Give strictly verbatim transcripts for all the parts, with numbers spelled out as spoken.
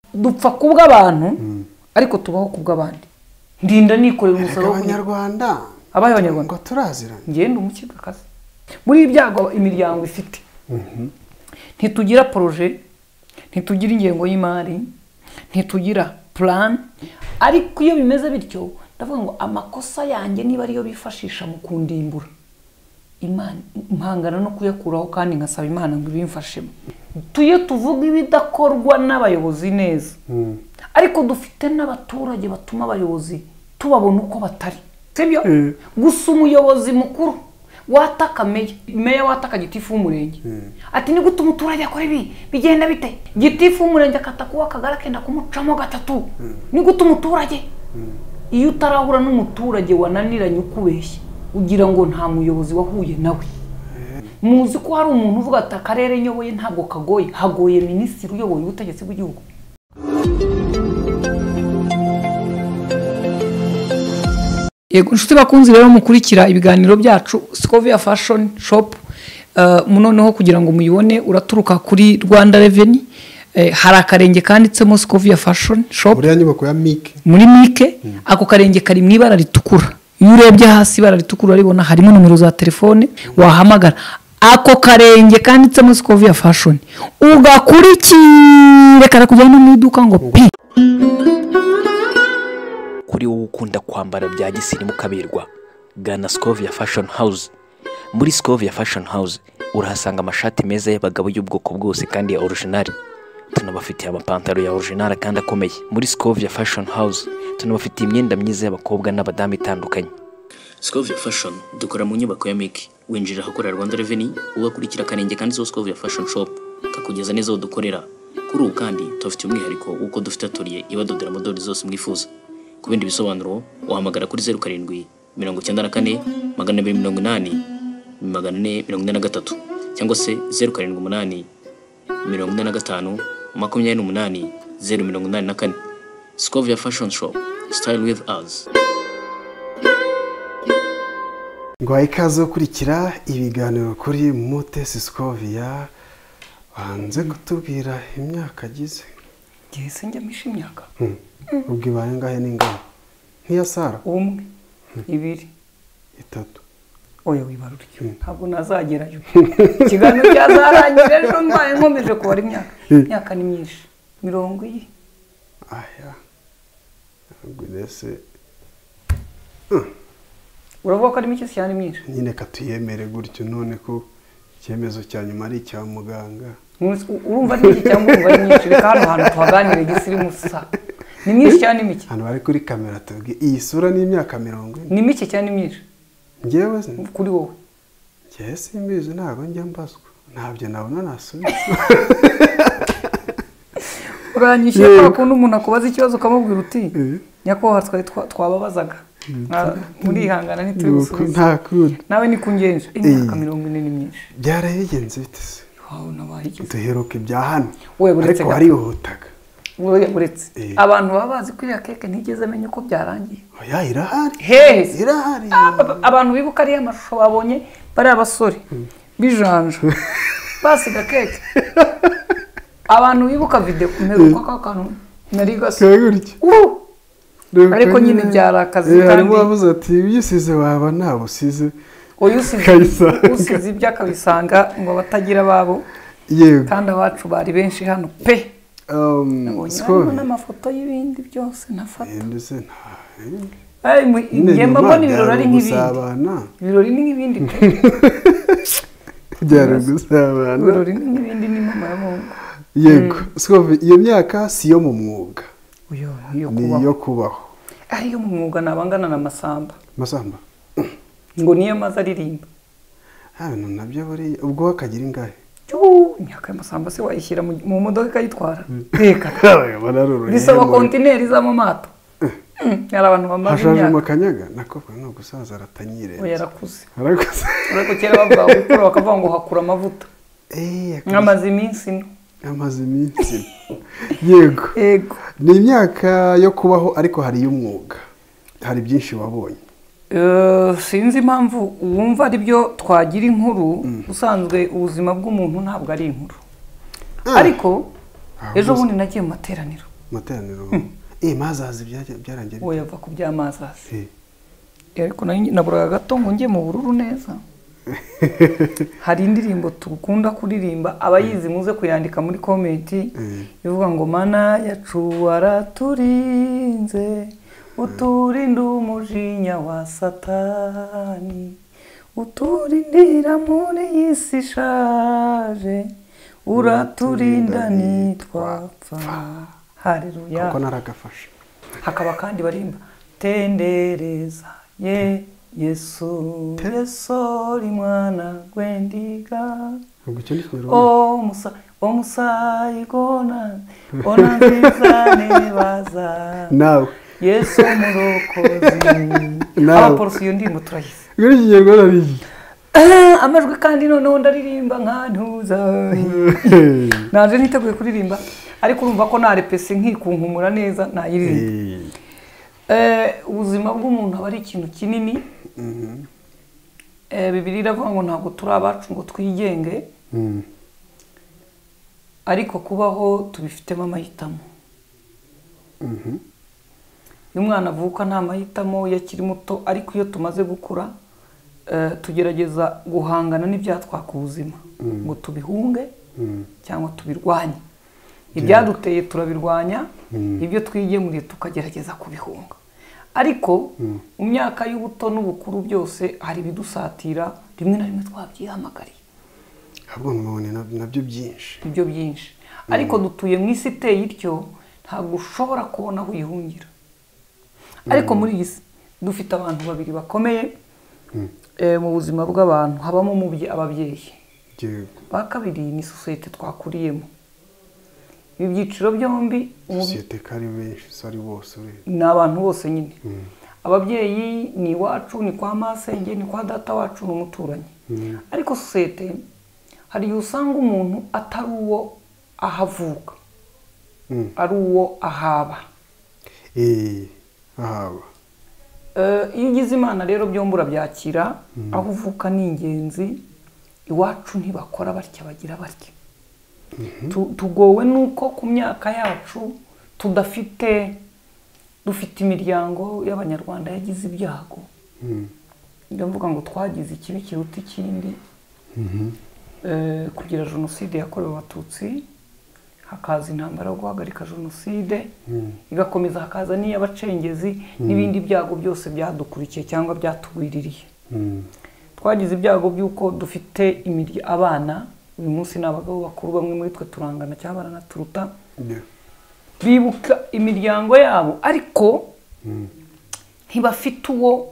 dupfa kubw'abantu ariko tubaho kubw'abandi ndinda nikorera umusaruro w'abanyarwanda abaye abanyarwanda ngo turaziranye ngende umukigakazi muri ibyago imiryango ifite ntitugira projet ntitugira ingengo y'imari ntitugira plan ariko iyo bimeze bityo ndavuga ngo amakosa yanjye niba ariyo bifashisha mu kundimbura Imana impangana no kuyakuraho kandi ngasaba Imana ngo ibimfashemo tuye tuvuga ibidakorwa n'abayobozi neza ariko dufite n'abaturage batuma abayobozi tubabona uko batari sibyo gusa umuyobozi mukuru wataka meya meya wataka gitifu w'umurenge ati ni gute umuturage akora ibi bigenda bite gitifu w'umurenge akatakuwa akagara kenda kumucamo gatatu ni gute umuturage iyo utarahura n'umuturage wananiranye ukubeshya ugira ngo nta muyobozi wahuye nawe muzi ko hari umuntu uvuga ati akarere nyoboye ntabwo kagoye hagoye minisitiri uyoboye ubutegetsi bw'igihugu yego nshuti bakunzi rero mukurikira ibiganiro byacu Scovia Fashion Shop uh, noneho kugira ngo muyibone uraturuka kuri Rwanda Revenue eh, hari akarenge kanditsemo Scovia Fashion Shop muri nyubako ya Mike muri Mike mm. ako karenge kari mu ibara ritukura iyo urebye hasi ibara ritukura ribona harimo numero za telefone wahamagara ako karenge kanditsemo Scovia Fashion ugakurikire karakujyana mu iduka ngo pi kuri wowe ukunda kwambara bya gisirimu kaberwa gana Scovia Fashion House. Muri Scovia Fashion House urahasanga amashati meza y'abagabo y'ubwoko bwose kandi ya original. Tunabafitiye amapantaro ya original kandi akomeye. Muri Scovia Fashion House tunabafitiye imyenda myiza y'abakobwa n'abadamu itandukanye. Scovia Fashion dukora mu nyubako ya Mike. Winjira ahakorera Rwanda Revenue ugakurikira akarenge kandi Scovia Fashion Shop kakugeza neza aho dukorera. Kuri ubu kandi tufite umwihariko uko dufite atoriye ibadodera modeli zose mwifuza. Ku bindi bisobanuro wahamagara kuri zero karindwi mirongo icyenda na kane magana abiri mirongo inani magana ane mirongo ine na gatatu cyangwa se zero karindwi umunani mirongo ine na gatanu makumyabiri n'umunani zero mirongo inani na kane. Scovia Fashion Shop, style with us. ngo ikaze ukurikira ibiganiro kuri Mutesi Scovia banze kutubwira imyaka agize gese njya misha imyaka ubwo ibaye ngahe n'ingana nkiya Sara umwe ibiri itatu oya wibaruryo ntabwo nazagerayo ikiganiro cyazarangira ejo mbaye nkomeje kubara imyaka imyaka ni myinshi mirongo iyi aya gudese uravuga ko ari mike cyane myinshi nyine katuyemere gutyo none ko icyemezo cya nyuma ari cya muganga urumva n'iki cyangwa urumva ari myinshi reka hano hantu tuhaganire gisirimu sa ni myinshi cyane mike hano bari kuri kamera tubwi iyi sura ni imyaka mirongo ine ni mike cyane myinshi ngewe kuri wowe ngewe simbizi ntabwo njya mbazwa ntabyo nabona nasubiza uranyishyura ko kundi umuntu akubaza ikibazo ukamubwira uti nyakubahwa twari twababazaga murihangana ntitugusubize nta kundi nawe ni kungenje imyaka mirongo ine ni myinshi byarabigenze bite se wawe nabaye iki duheruke bya hano uretse ariko warihutaga uretse abantu baba bazi ko iriya keke ntigeze amenya uko byarangiye oya irahari hehe irahari abantu bibuka ariya mashusho babonye bari abasore bijanja basiga keke abantu bibuka video mperuka kakantu nari gase ariko nyine byarakazi kandi harimo bavuze ati ibisize waba nabusize oyo usize ibyakabisanga ngo batagira babo yego kandi abacu bari benshi hano pe um Scovia n'amafoto y'ibindi byose nafata ndetse nta ay ngemba mbona ibirori ari nk'ibindi ibirori ni nk'ibindi byari gusabana ibirori ni nk'ibindi ni mama ya Mungu yego Scovia iyo myaka si yo mu mwuga uyo iyo kubaho niyo kubaho ari yo mu mwuga nabangana na Masamba Masamba ngo niyo maze aririmba hano nabyo bari ubwo akagira ingahe yo imyaka y'Masamba se wayishyira mu modoka ikayitwara reka bisaba kontineri za mu mato yari abantu bamaze imyaka hashaje mu kanyaga nakobwa no gusaza aratanyire oya yarakuze arakuze ureko kera bavuga gukora bakavuga ngo hakura amavuta eh nkamaze iminsi no amaze iminsi yego yego ni imyaka yo kubaho ariko hari y'umwuga hari byinshi wabonye eh sinzi impamvu wumva ari byo twagira inkuru usanzwe ubuzima bw'umuntu ntabwo ari inkuru ariko ejo bundi nagiye mu materaniro materaniro eh mazazi byarangiye uwo yava ku by'amazazi eh ariko naburaga gato ngo njye mu bururu neza. Hari indirimbo tukunda kuririmba abayizi muze kuyandika muri komenti ivuga ngo mana yacu waraturinze uturinda umujinya wa satani uturindira muri iyi si ishaje uraturinda nitwapfa. Haleluya. kuko naragafashe. Hakaba kandi barimba tendereza ye Yesu Yesu rimwana gwendiga ubwo cyo ndikero o musa o musayigona ona nziza nebaza nawe Yesu murokozi. Nawe. Abapolisi iyo ndimo turahise ngiri kinyarwanda biki amajwi kandi noneho ndaririmba nkantuza naje niteguye kuririmba ariko urumva ko narepese nkikunkumura neza nayiririmba. Eh ubuzima bw'umuntu aba ari ikintu kinini. Mhm. Eh Bibiliya iravuga ngo ntabwo turi abacu ngo twigenge. Mhm. Ariko kubaho tubifitemo amahitamo. Mhm. Iyo umwana avuka nta mahitamo yakiri muto ariko iyo tumaze gukura eh tugerageza guhangana n'ibyatwaka ubuzima ngo tubihunge cyangwa tubirwanye. Ibyaduteye turabirwanya, ibyo twigemuriye tukagerageza kubihunga. Ariko mu myaka y'ubuto n'ubukuru byose hari bidusatira rimwe na rimwe twabyihamagariye. Habwo mubone nabyo byinshi. Ibyo byinshi. Ariko dutuye mu isi iteye ityo ntabwo ushobora kubona aho uyihungira. Ariko muri iyi si dufite abantu babiri bakomeye eh mu buzima bw'abantu habamo umubye ababyeyi. Ba kabiri ni societe twakuriyemo. Ibi byiciro byombi societe kari benshi sari bose ni abantu bose nyine. Ababyeyi ni iwacu ni kwa masenge ni kwa data wacu n'umuturanyi. Ariko societe hari usanga umuntu atari uwo ahavuka. Ari uwo ahaba. Eh ahaba. Eh iyo ugize Imana rero byombura byakira aho uvuka ni ingenzi. Iwacu ntibakora batya bagira batya. Tugowe nuko ku myaka yacu tudafite dufite imiryango y'abanyarwanda yagize ibyago. Ndio mvuga ngo twagize ikibi kiruta ikindi. Eh kugira jenoside yakorewe abatutsi hakaza intambara yo guhagarika jenoside igakomeza hakaza n'iy'abacengezi n'ibindi byago byose byadukurikiye cyangwa byatugwiririye. Twagize ibyago by'uko dufite imirya abana uyu munsi n'abagabo bakuru bamwe muri twe turangana cyangwa baranaturuta. Bibuka imiryango yabo ariko ntibafite uwo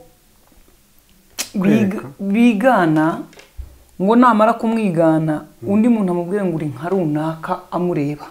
bigana ngo namara kumwigana undi muntu amubwire ngo uri nka runaka amureba.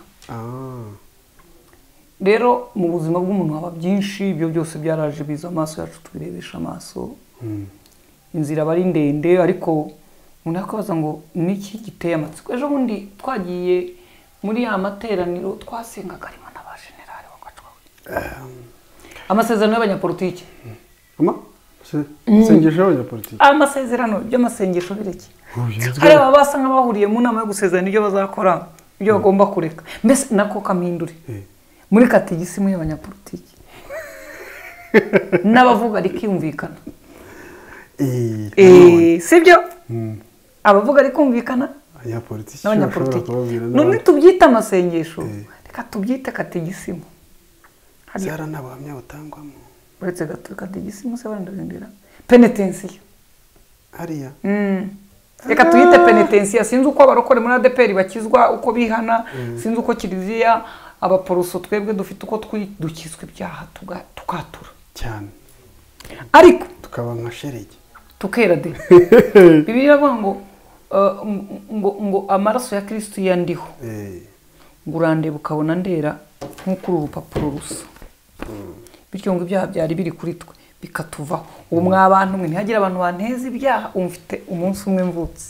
Rero mu buzima bw'umuntu haba byinshi ibyo byose byaraje biza amaso yacu tubirebesha amaso. Inzira bari ndende ariko umuntu akabaza ngo niki giteye amatsiko. Ejo bundi twagiye muri ya materaniro twasengaga arimo n'aba generali bakacwa. Amasezerano y'abanyapolitiki. Ama sengesho y'abanyapolitiki. Amasezerano by'amasengesho bireke. Hari abasa nk'abahuriye mu nama yo gusezerana ibyo bazakora ibyo bagomba kureka. Mbese nako kamindure. Muri kategisimu y'abanyapolitiki. N'abavuga rikiyumvikana. Eh eh sibyo abavuga ari kumvikana abanyapolitiki n'abanyapolitiki none tubyita amasengesho reka tubyite kategisimu zara n'abahamya butangwamo uretse gato kategisimu se barandagandira penitensiyo hariya mm reka tuyite penitensiyo sinzi uko abarokore muri A D P R bakizwa uko bihana sinzi uko kiliziya abaporoso twebwe dufite uko twidukizwe ibyaha tukatura cyane ariko tukaba nka sherege tukera de Bibiliya iravuga ngo ngo ngo amaraso ya Kristo yandiho eh ngurande bukabona ndera nk'ukuru urupapuro rusa bityo ngo ibyaha byari biri kuri twe bikatuvaho ubu mwabantu mwe ntihagira abantu banteza ibyaha umfite umunsi umwe mvutse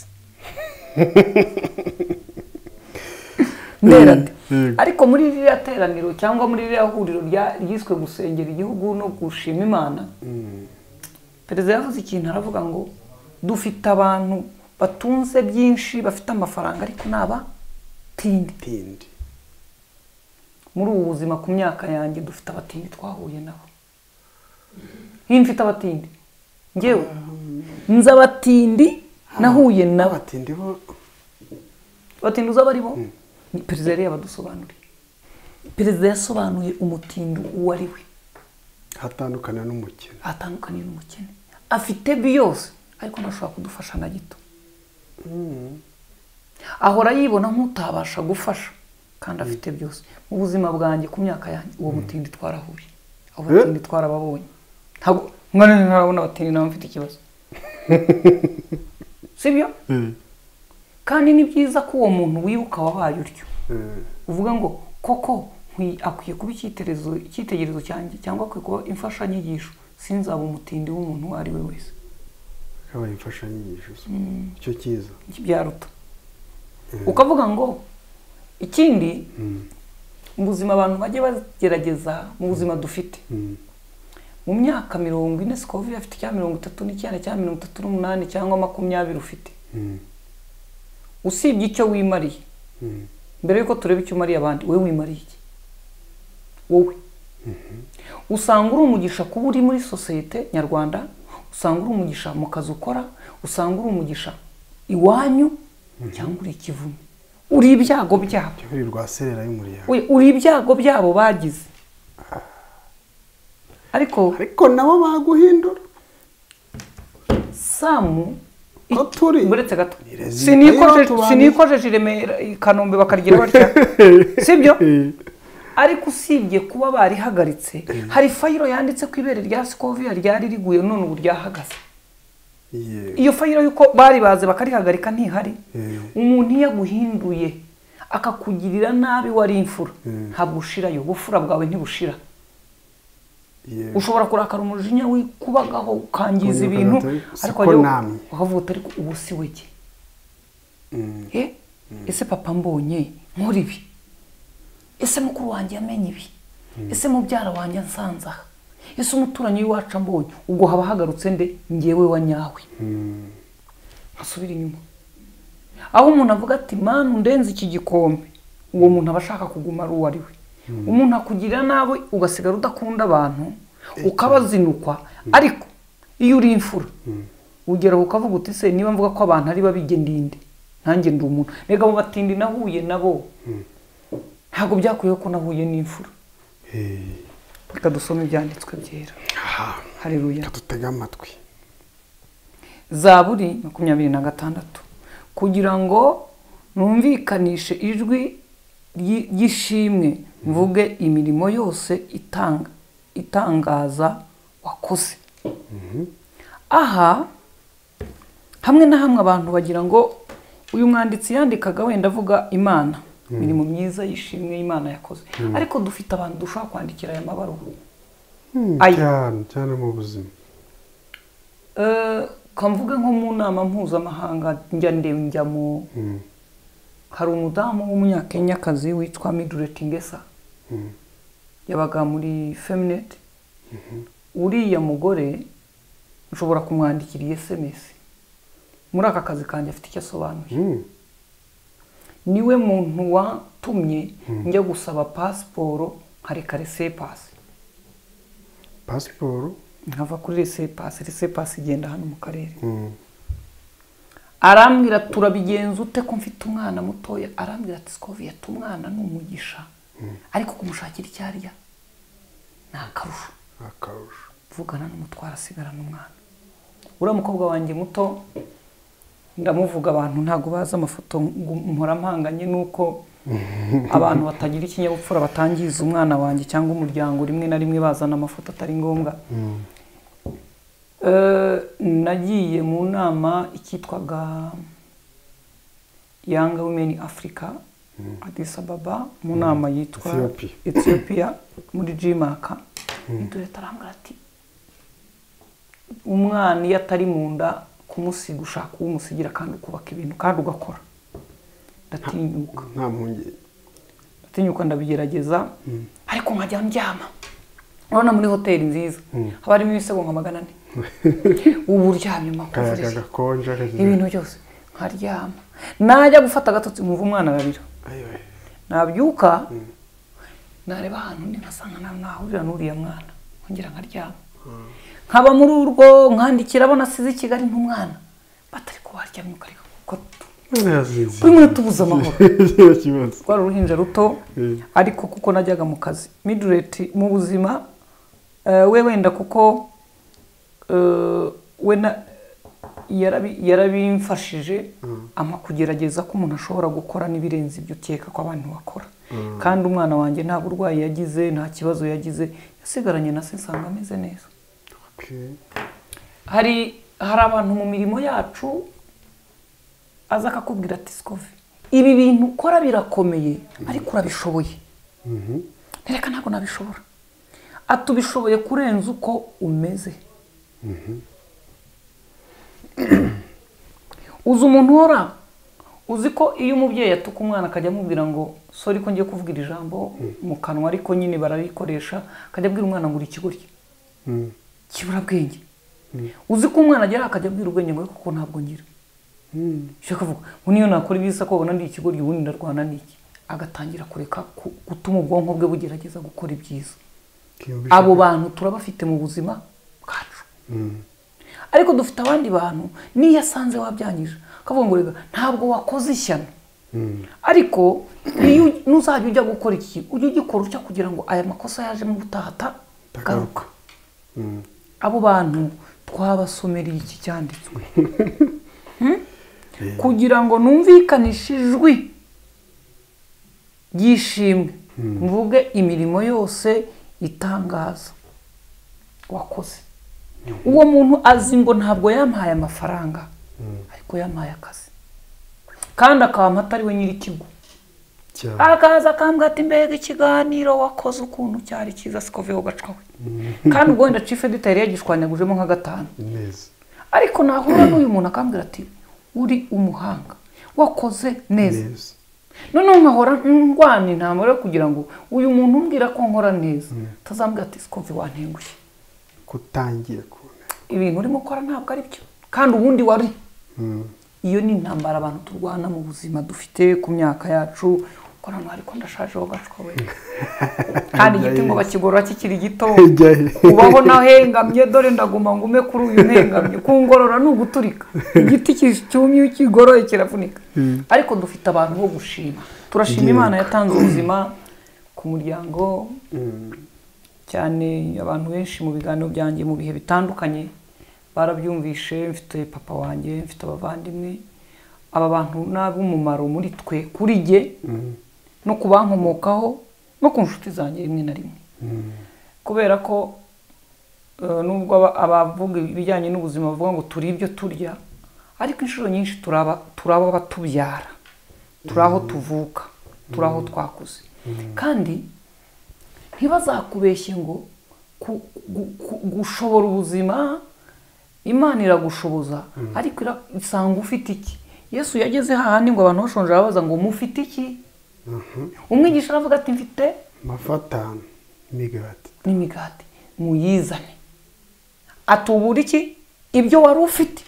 ndera de ariko muri iriya teraniro cyangwa muri iriya huriro ryiswe gusengera igihugu no gushima Imana Perezida yavuze ikintu aravuga ngo dufite abantu batunze byinshi bafite amafaranga ariko naba tindi tindi muri ubu buzima ku myaka yanjye dufite abatindi twahuye nabo. Iyo mfite abatindi ngewe nzi abatindi nahuye nabo. abatindi bo Abatindi uza bari bo ni perezida yari yabadusobanuriye. Perezida yasobanuye umutindi uwo ari we, hatandukana n'umukene, atandukanye n'umukene, afite byose ariko ntashobora kudufasha na gito. Ahora yibona nk'utabasha gufasha kandi afite byose. Mu buzima bwanjye ku myaka yanjye uwo mutindi twarahuye, abo batindi twarababonye. Ntabwo mwana ntarabona abatindi nawe mfite ikibazo. Sibyo? Kandi ni byiza ko uwo muntu wibuka wabaye utyo, uvuga ngo koko akwiye kuba icyitegererezo icyitegererezo cyanjye cyangwa akwiye kuba imfashanyigisho, sinzaba umutindi w'umuntu uwo ari we wese. Akaba imfashanyigisho icyo cyiza byaruta. Ukavuga ngo ikindi mu buzima abantu bajye bagerageza mu buzima dufite. Mu myaka mirongo ine Scovia afite cya mirongo itatu n'icyenda cya mirongo itatu n'umunani cyangwa makumyabiri ufite, usibye icyo wimariye. Mbere yuko tureba icyo umariye abandi, wowe wimariye iki? Wowe usanga uri umugisha kuba uri muri sosiyete nyarwanda, usanga uri umugisha mu kazi ukora, usanga uri umugisha iwanyu cyangwa uri ikivume, uri ibyago byabo, uri rwaserera y'umuryango, uri ibyago byabo bagize. Ariko ariko nabo baguhindura Samu Turi buretse gato sinikojeje Remera Kanombe bakarigira batya, sibyo? Ariko usibye kuba barihagaritse, hari fayiro yanditse ku ibere rya Scovia ryari riguye none ubu ryahagaze. Iyo fayiro yuko bari baze bakarihagarika ntihari. Umuntu iyo aguhinduye akakugirira nabi wari imfura, ntabwo ushirayo, ubufura bwawe ntibushira. Ushobora kurakara umujinya wikubagaho ukangiza ibintu, ariko yo ukavuga ariko ubu si wege. Eh ese papa mbonye nkora ibi, ese mukuru wanjye yamenye ibi, ese mubyara wanjye nsanza, ese umuturanyi w'iwacu mbonye, ubwo haba hagarutse nde ngewe wa nyawe. Asubira inyuma. Aho umuntu avuga ati manu ndenze iki gikombe, uwo muntu abashaka kuguma ari uwo ari we. Umuntu akugira nawe ugasigara udakunda abantu, ukabazinukwa. Ariko iyo uri imfura ugera ukavuga uti se niba mvuga ko abantu ari babige ndinde, nanjye ndi umuntu. Rega mu batindi nahuye nabo ntabwo byakuye ko nahuye n'imfura. Reka dusome ibyanditswe byera. Haleluya. Katutega amatwi. Zaburi makumyabiri na gatandatu. Kugira ngo numvikanishe ijwi ry'ishimwe mvuge imirimo yose itanga itangaza wakoze. Aha hamwe na hamwe abantu bagira ngo uyu mwanditsi yandikaga wenda avuga Imana, imirimo myiza yishimwe Imana yakoze. Ariko dufite abantu dushaka kwandikira aya mabaruwa. Cyane cyane mu buzima. Eh kamvuge nko mu nama mpuzamahanga njya ndewe njya mu hari umudamu w'umunyakenyakazi witwa Mildred Ngesa, yabaga muri Feminet. Uriya mugore ushobora kumwandikira S M S muri aka kazi kanjye afite icyo asobanuye. Niwe muntu watumye njya gusaba passport nkareka resepasi. Passport nkava kuri resepasi, resepasi igenda hano mu karere. Arambwira turabigenza ute ko mfite umwana mutoya? Arambwira ati Scovia tumwana n'umugisha, ariko kumushakira icyarya nakarusho. Akarusho Vugana n'umutwara asigarana umwana. Ura mukobwa wanjye muto ndamuvuga abantu ntago baza amafoto mpora mpanganye nuko abantu batagira ikinyabupfura batangiza umwana wanjye cyangwa umuryango rimwe na rimwe bazana amafoto atari ngombwa. Eh nagiye mu nama ikitwaga Young Women Africa Addis Ababa, mu nama yitwa Ethiopia muri Jimaka. Ndure tarambara ati umwana iyo atari mu nda kumusiga ushaka umusigira kandi kubaka ibintu kandi ugakora. Ndatinyuka nta mpunge ndatinyuka ndabigerageza, ariko nkajya ndyama. Urabona muri hoteli nziza haba harimo ibisego nka magana ane. Ubu uryamye makuvurije gakonja ibintu byose nkaryama. Najya gufata gatotsi mwumva umwana ararira. Nabyuka nareba ahantu ndi nkasanga nawe nahurira n'uriya mwana nkongera nkaryama nkaba muri urwo nkandikira abo nasize i Kigali nk'umwana batari kubaryamye ukareka kuko kuri mwe tubuze amahoro rwari uruhinja ruto ariko kuko najyaga mu kazi Mildred mu buzima we wenda kuko we yarabimfashije ama kugerageza ko umuntu ashobora gukora n'ibirenze ibyo ukeka ko abantu bakora kandi umwana wanjye nta burwayi yagize nta kibazo yagize yasigaranye na se nsanga ameze neza hari hari abantu mu mirimo yacu aza akakubwira ati Scovie ibi bintu ukora birakomeye ariko urabishoboye reka ntabwo nabishobora atubishoboye kurenza uko umeze uzi umuntu uhora uzi ko iyo umubyeyi atuka umwana akajya amubwira ngo sorry ko ngiye kuvugira ijambo mu kanwa ariko nyine bararikoresha akajya abwira umwana ngo uri ikigoryi kibura bwenge uzi ko umwana agera akajya abwira ubwenge ngo kuko ntabwo ngira shaka vuga ngo niyo nakora ibisa ko ubona ndi ikigoryi ubundi ndarwana n'iki agatangira kureka gutuma ubwonko bwe bugerageza gukora ibyiza abo bantu turabafite mu buzima bwacu ariko dufite abandi bantu niyo asanze wabyangije akavuga ngo rega ntabwo wakoze ishyano ariko iyo nuzajya ujya gukora iki ujye ugikora utya kugira ngo aya makosa yaje mu butahata garuka abo bantu twabasomereye iki cyanditswe kugira ngo numvikanishe ijwi ryishimwe mvuge imirimo yose itangaza wakoze uwo muntu azi ngo ntabwo yampaye amafaranga ariko yampaye akazi kandi akaba atari we nyiri ikigo akaza akambwira ati mbega ikiganiro wakoze ukuntu cyari cyiza Scovie ugacwawe kandi ubwo wenda chief editor yagishwanyagujemo nka gatanu ariko nahura n'uyu muntu akambwira ati uri umuhanga wakoze neza none nkahora ndwana intambara kugira ngo uyu muntu umbwira ko nkora neza tazambwira ati Scovie wantengushye kutangiye kubona ibintu urimo ukora ntabwo ari byo kandi ubundi wari iyo ni intambara abantu turwana mu buzima dufite ku myaka yacu ukora ngo ariko ndashaje ugacwa we kandi igiti ngo bakigorora kikiri gito ubaho nahengamye dore ndaguma ngume kuri uyu nhengamye kungorora nuguturika igiti cyumye kigoroye kiravunika ariko dufite abantu bo gushima turashima Imana yatanze ubuzima ku muryango cyane abantu benshi mu biganiro byanjye mu bihe bitandukanye barabyumvishe mfite papa wanjye mfite abavandimwe aba bantu n'abumumaro muri twe kuri jye no kubankomokaho no ku nshuti zanjye rimwe na rimwe kubera ko nubwo abavuga ibijyanye n'ubuzima bavuga ngo turi ibyo turya ariko inshuro nyinshi turaba turaba batubyara turaho tuvuka turaho twakuze kandi ntibazakubeshye ngo gushobora ubuzima Imana iragushoboza ariko isanga ufite iki Yesu yageze hahandi ngo abantu bashonje babaza ngo mufite iki umwigisha aravuga ati mfite amafatano n'imigati n'imigati muyizane atubura iki ibyo wari ufite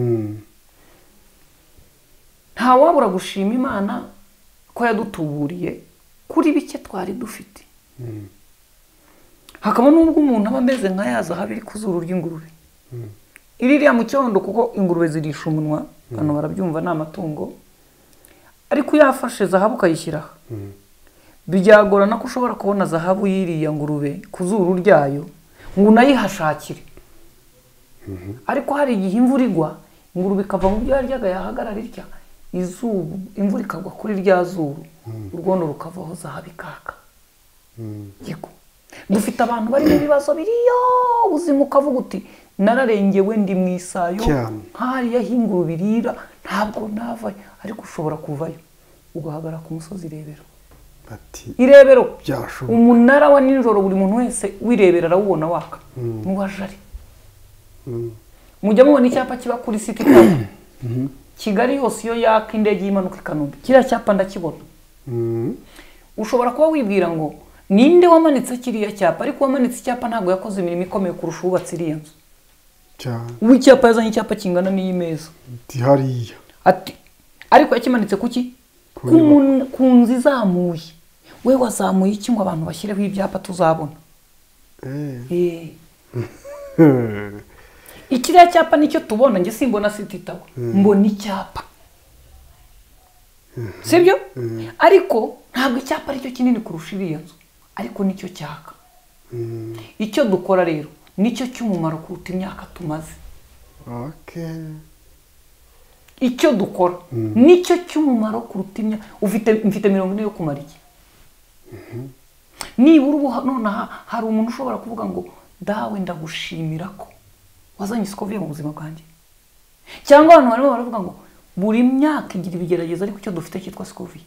nta wabura gushima Imana ko yadutuburiye kuri bike twari dufite hakaba n'ubwo umuntu aba ameze nka yaza habiri ku zuru ry'ingurube iririya mu cyondo kuko ingurube zirisha umunwa hano barabyumva ni amatungo ariko yafashe zahabu ukayishyiraho byagorana ko ushobora kubona zahabu yiriya ngurube ku zuru ryayo ngo unayihashakire ariko hari igihe imvura igwa ingurube ikava mu byo yaryaga yahagarara irya izuba imvura ikagwa kuri rya zuru urwondo rukavaho zahabu ikaka yego dufite abantu bari mu bibazo biriyo ubuzima ukavuga uti nararengewe ndi mu isayo hariya hinguru birira ntabwo navayo ariko ushobora kuvayo ugahagarara ku musozi irebero ati irebero umunara wa nijoro buri muntu wese wirebera arawubona waka n'uwajari mujya mubona icyapa kiba kuri city tower Kigali yose iyo yaka indege yimanuka Kanombe kiriya cyapa ndakibona ushobora kuba wibwira ngo ninde wamanitse kiriya cyapa ariko wamanitse icyapa ntabwo yakoze imirimo ikomeye kurusha ububatsi iriya nzu cyane ubu icyapa yazanye icyapa kingana n'iyi meza ati hariya ati ariko yakimanitse kuki ku nzu izamuye we wazamuye iki ngo abantu bashyireho ibyapa tuzabona? Eh. Eh. Ikiriya cyapa nicyo tubona, njye simbona City Tower, mbona icyapa. Sibyo? Ariko ntabwo icyapa aricyo kinini kurusha iriya nzu, ariko nicyo cyaka. Icyo dukora rero nicyo cy'umumaro kuruta imyaka tumaze. Okay. Icyo dukora nicyo cy'umumaro kuruta imyaka. Ufite mfite mirongo ine yo kumara iki? Nibura ubu none hari umuntu ushobora kuvuga ngo dawe ndagushimira ko wazanye Scovia mu buzima bwanjye, cyangwa abantu barimo baravuga ngo buri myaka igira ibigerageza ariko icyo dufite cyitwa Scovia.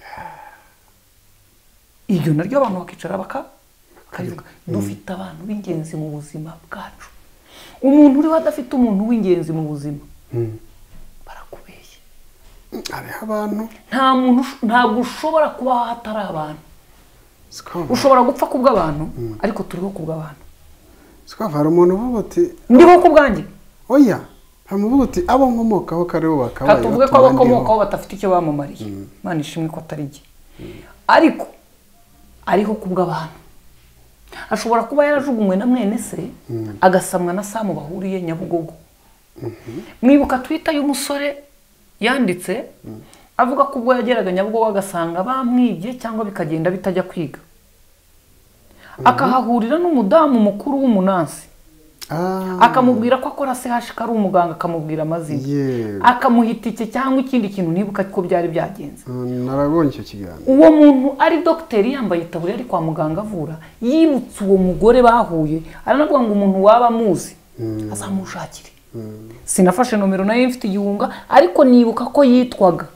Iyo naryo abantu bakicara baka karivuga dufite abantu b'ingenzi mu buzima bwacu. Umuntu uri wadafite umuntu w'ingenzi mu buzima barakubeshye. Ari abantu nta muntu ntabwo ushobora kuba hatari abantu. Ushobora gupfa kubw'abantu ariko turiho kubw'abantu. Sikava hari umuntu uvuga uti ndiho kubwanjye. Oya, hamuvuga uti abo nkomokaho kariho bakabaye. Katuvuge ko abakomokaho batafite icyo bamumariye. Imana ishimwe ko atari iki. Ariko ariho kubw'abantu. Ashobora kuba yarajugunywe na mwene se agasamwa na Samu bahuriye Nyabugogo. Mwibuka Twitter y'umusore yanditse avuga ko ubwo yageraga Nyabugogo agasanga bamwibye cyangwa bikagenda bitajya kwiga. Akahahurira n'umudamu mukuru w'umunansi. Akamubwira ko akora C H K ari umuganga, akamubwira amazina. Akamuhita iki cyangwa ikindi kintu nibuka ko byari byagenze. Narabonye icyo kiganiro. Uwo muntu ari dogiteri yambaye itaburiya ari kwa muganga avura, yibutse uwo mugore bahuye, aranavuga ngo umuntu waba muzi azamushakire. Sinafashe nomero nayo mfite igihunga ariko nibuka ko yitwaga.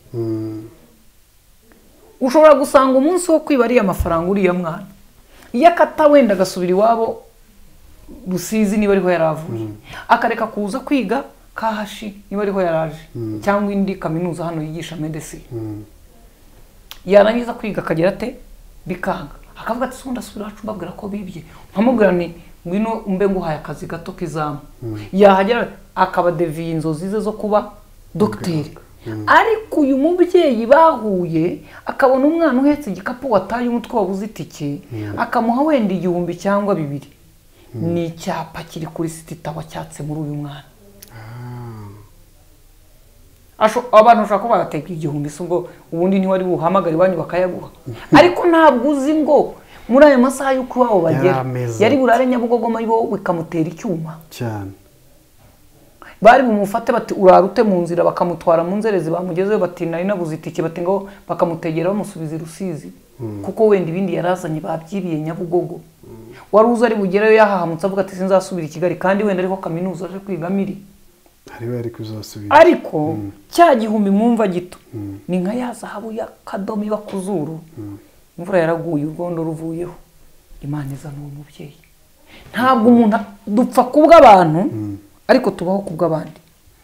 Ushobora gusanga umunsi wo kwiba ari amafaranga uriya mwana yakata wenda gasubira iwabo Rusizi niba ariho yaravuye, akareka kuza kwiga kahashi niba ariho yaraje, cyangwa indi kaminuza hano yigisha medicine. Yarangiza kwiga akagera ate bikanga, akavuga ati sunda subira acu babwira ko bibye, nkamubwira ni ngwino umbe nguhaye akazi gato kizamu. Yahagera akaba deviye inzozi ze zo kuba dogiteri. Ariko uyu mubyeyi bahuye akabona umwana uhetse igikapu wataye umutwe wabuze itike, akamuha wenda igihumbi cyangwa bibiri. Ni icyapa kiri kuri City Tower cyatse muri uyu mwana. Asho abantu bashaka ko bagateka igihumbi se ngo ubundi ntiwari buhamagara iwanyu bakayaguha. Ariko ntabwo uzi ngo muri ayo masaha y'uko wabo bagera yari burare Nyabugogo mayibo bikamutera icyuma cyane. Bari bumufate bati urarute mu nzira, bakamutwara mu nzerezi bamugezeyo bati nari nabuze itike, bati ngo bakamutegera bamusubiza Rusizi. Kuko wenda ibindi yarazanye babyibiye Nyabugogo. Wari uza ari bugereyo yahahamutse avuga ati sinzasubira i Kigali, kandi wenda ariko kaminuza aje kwiga miri. Ari ari kuzasubira. Ariko cya gihumbi mwumva gito ni nka ya zahabu ya kadomi bakuzuru. Imvura yaraguye urwondo ruvuyeho, Imana izana uwo mubyeyi. Ntabwo umuntu dupfa kubw'abantu ariko tubaho kubw'abandi.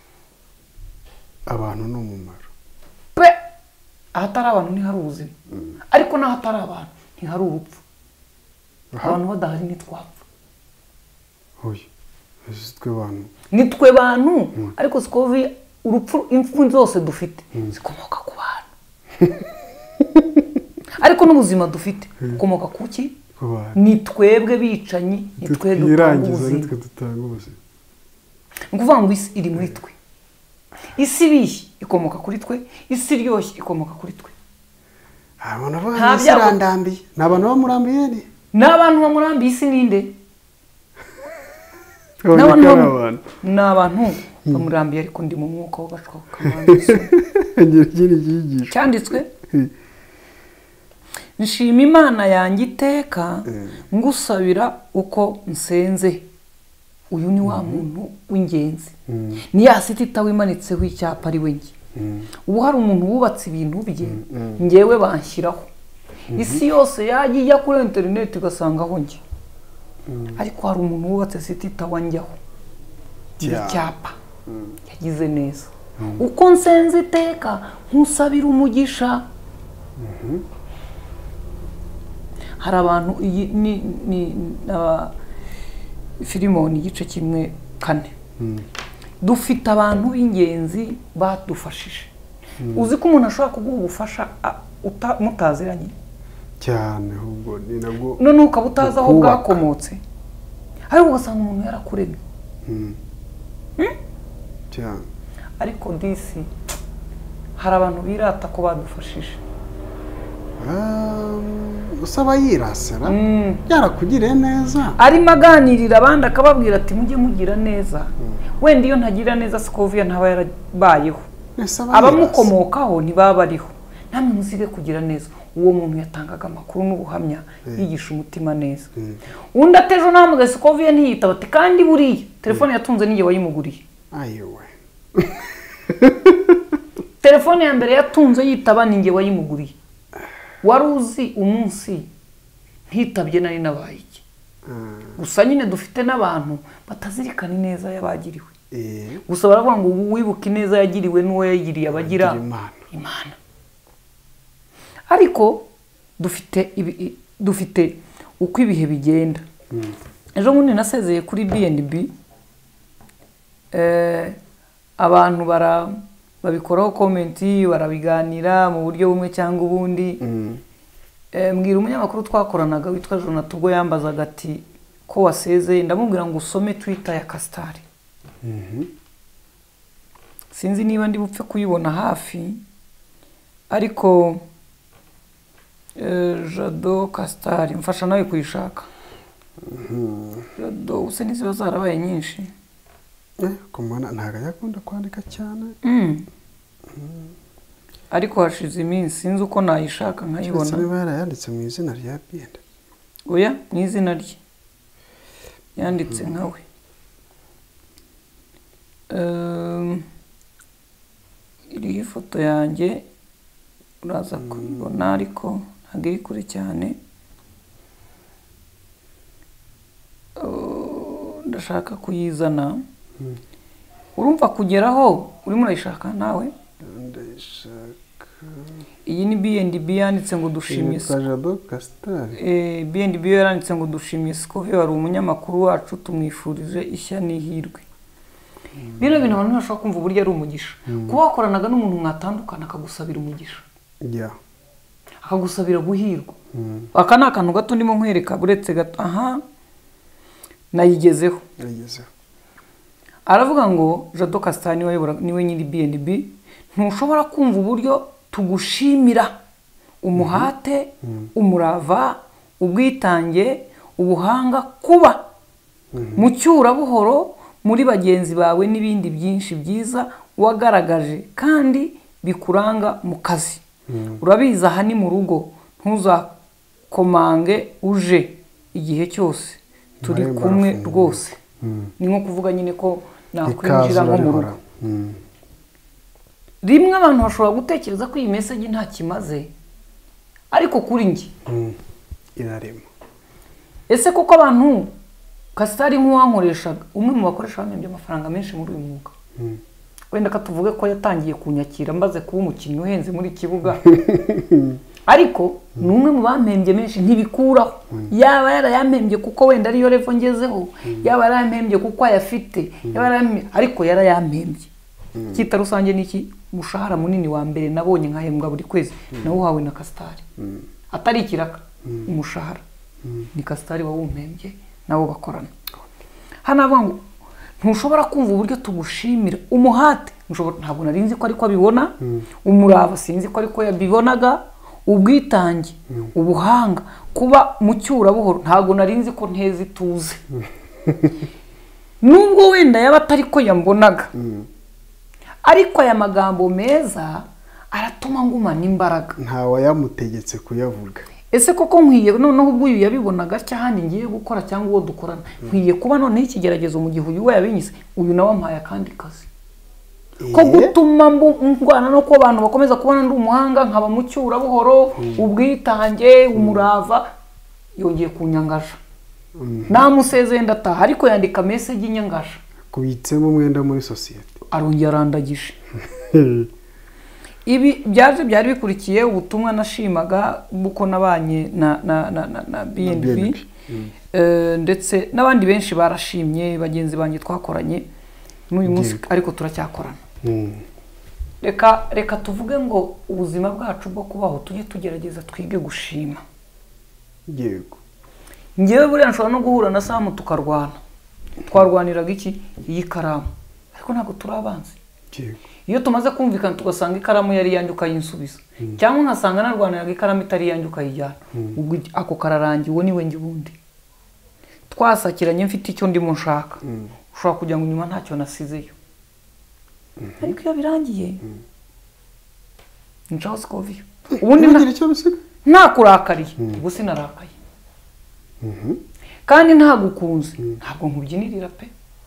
Abantu no mumaro Pe ahatari abantu ni hari ubuzima, ariko n'ahatari abantu ni hari urupfu. Abantu badahari ni twapfa. Oya, twe bantu. Ni twe bantu, ariko Scovia urupfu impfu zose dufite zikomoka ku bantu. Ariko n'ubuzima dufite ukomoka kuki? Ni twebwe bicanyi, ni twe dutanga ubuzima. Nguvuga ngo isi iri muri twe. Isi bishye ikomoka kuri twe, isi iryoshye ikomoka kuri twe. Abantu bavuga isi irandambiye, n'abantu bamurambiye ni? N'abantu bamurambiye isi ninde? N'abantu n'abantu bamurambiye ariko ndi mu mwuka w'agashoka kamanzi. Ngira ikindi cyigisho. Cyanditswe nshima Imana yanjye iteka ngusabira uko nsenze. Uyu ni wa muntu w'ingenzi. Ni ya City Tower imanitseho icyapa ari we nge. Ubu hari umuntu wubatse ibintu bye ngewe banshyiraho. Isi yose yagiye kuri internet ugasanga aho nge. Ariko hari umuntu wubatse City Tower njyaho. Icyapa yagize neza. Uko nsenze iteka nkusabira umugisha. Hari abantu iyi ni ni Filimoni igice kimwe kane. Dufite abantu b'ingenzi badufashije. Uzi ko umuntu ashobora kuguha ubufasha mutaziranye cyane ahubwo ni nabwo none ukaba utazi aho ukubaka. bwakomotse ariko ugasanga umuntu yarakuremye Mm. Hmm? cyane ariko disi hari abantu birata ko badufashije Um, usaba yirasira Mm. yarakugiriye neza arimo aganirira abandi akababwira ati mujye mugira neza wenda iyo ntagira neza Scovia ntaba yarabayeho Ese aba yirasa. abamukomokaho ntibaba bariho namwe muzige kugira neza uwo muntu yatangaga amakuru n'ubuhamya yigisha umutima neza undi atejo namuga Scovia ntiyitaba ati kandi buriya telefone yatunze ninjye wayimuguriye ayowe telefone ya mbere yatunze yitaba ninjye wayimuguriye wari uzi umunsi ntitabye nari nabaye iki gusa nyine dufite n'abantu batazirikana neza yabagiriwe eh gusa baravuga ngo wibuke neza yagiriwe n'uwo yagiriye abagira Imana. imana ariko dufite ibi- dufite uko ibihe bigenda ejo bundi nasezeye kuri B and B eh abantu bara babikoraho komenti barabiganira mu buryo bumwe cyangwa ubundi eh mbwira umunyamakuru twakoranaga witwa Jonathan ubwo yambazaga ati ko wasezeye ndamubwira ngo usome Twitter ya Castari sinzi niba ndi bupfe kuyibona hafi ariko eh, Jado Castari mfasha nawe kuyishaka Jado use niziba zarabaye nyinshi eh kumana ntaga yakunda kwandika cyane mm. ariko hashize iminsi sinzi uko nayishaka nkayibona cyane barayanditse mu izina rya Bienda oya mu izina rye yanditse nkawe um, iriho ifoto yanjye uraza kubibona ariko ntabwo iri kure cyane Uh, ndashaka kuyizana urumva kugeraho urimo urayishaka nawe ndashaka iyi ni B and B yanditse ngo dushimye Yitwa Jado Castari eh B and B yaranditse ngo dushimye Scovia wari umunyamakuru wacu tumwifurije ishya n'ihirwe bino bintu abantu bashobora kumva uburyo ari umugisha kuba wakoranaga n'umuntu mwatandukana akagusabira umugisha ya akagusabira guhirwa aka ni akantu gato ndimo nkwereka buretse gato aha nayigezeho yagezeho aravuga ngo Jado Castari niwe wayobora niwe nyiri B and B ntushobora kumva uburyo tugushimira umuhate umurava ubwitange ubuhanga kuba mu cyurabuhoro muri bagenzi bawe n'ibindi byinshi byiza wagaragaje kandi bikuranga mu kazi urabiza aha ni mu rugo ntuzakomange uje igihe cyose turi Marembo kumwe arafunguye. rwose ni nko kuvuga nyine ko nakwinjira nko mu rugo rimwe abantu bashobora gutekereza ko iyi message nta kimaze ariko kuri njye irarema ese koko abantu Castari nk'uwankoreshaga umwe mu bakoresha bamembye amafaranga menshi muri uyu mwuga wenda ko tuvuge ko yatangiye kunyakira mbaze kuba umukinnyi uhenze muri kibuga ariko ni umwe mu bamembye menshi ntibikuraho yaba yarayamembye kuko wenda ariyo level ngezeho yaba yarayamembye kuko ayafite yaba yarayamembye ariko yarayamembye kita rusange niki umushahara munini wa mbere nabonye nkahembwa buri kwezi nawo uhawe na Castari atari ikiraka umushahara ni Castari wawumpembye nabo bakorana hano avuga ngo ntushobora kumva uburyo tugushimira umuhate ntabwo nari nzi ko ariko abibona umurava sinzi ko ariko yabibonaga ubwitange ubuhanga kuba mu cyurabuhoro ntabwo nari nzi ko nteze ituze nubwo wenda yaba atari ko yambonaga ariko aya magambo meza aratuma ngumana imbaraga ntawe yamutegetse kuyavuga ese koko nkwiye noneho ubwo uyu yabibonaga cyahandi ngiye gukora cyangwa uwo dukorana nkwiye kuba noneho ikigeragezo mu gihe uyu we yabinyise uyu nawe ampaye akandi kazi ko gutuma mbwana no ko abantu bakomeza kubona ndi umuhanga nkaba mu cyurabuhoro ubwitange umurava yongeye kunyangaje namusezeye ndataha ariko yandika message inyangaje kubitsemo umwenda muri societe arongera arandagije ibi byaje byari bikurikiye ubutumwa nashimaga buko nabanye na na na na, na B and B eh ndetse nabandi benshi barashimye bagenzi banjye twakoranye n'uyu munsi ariko turacyakorana reka reka tuvuge ngo ubuzima bwacu bwo kubaho tujye tugerageza twige gushima yego ngewe buriya nshobora no guhura na Samu tukarwana twarwaniraga iki iyi karamu ariko ntabwo turi abanzi yego iyo tumaze kumvikana tugasanga ikaramu yari yanjye ukayinsubiza cyangwa nkasanga narwaniraga ikaramu itari yanjye ukayijyana ubwo ako kararangiwe niwe njye ubundi twasakiranye mfite icyo ndimo nshaka ushobora kugira ngo nyuma ntacyo nasizeyo ariko iyo birangiye ncaho Scovia ubundi ntagira icyo bisiga ntakurakariye ubwo sinarakaye kandi ntagukunze ntabwo nkubyinirira pe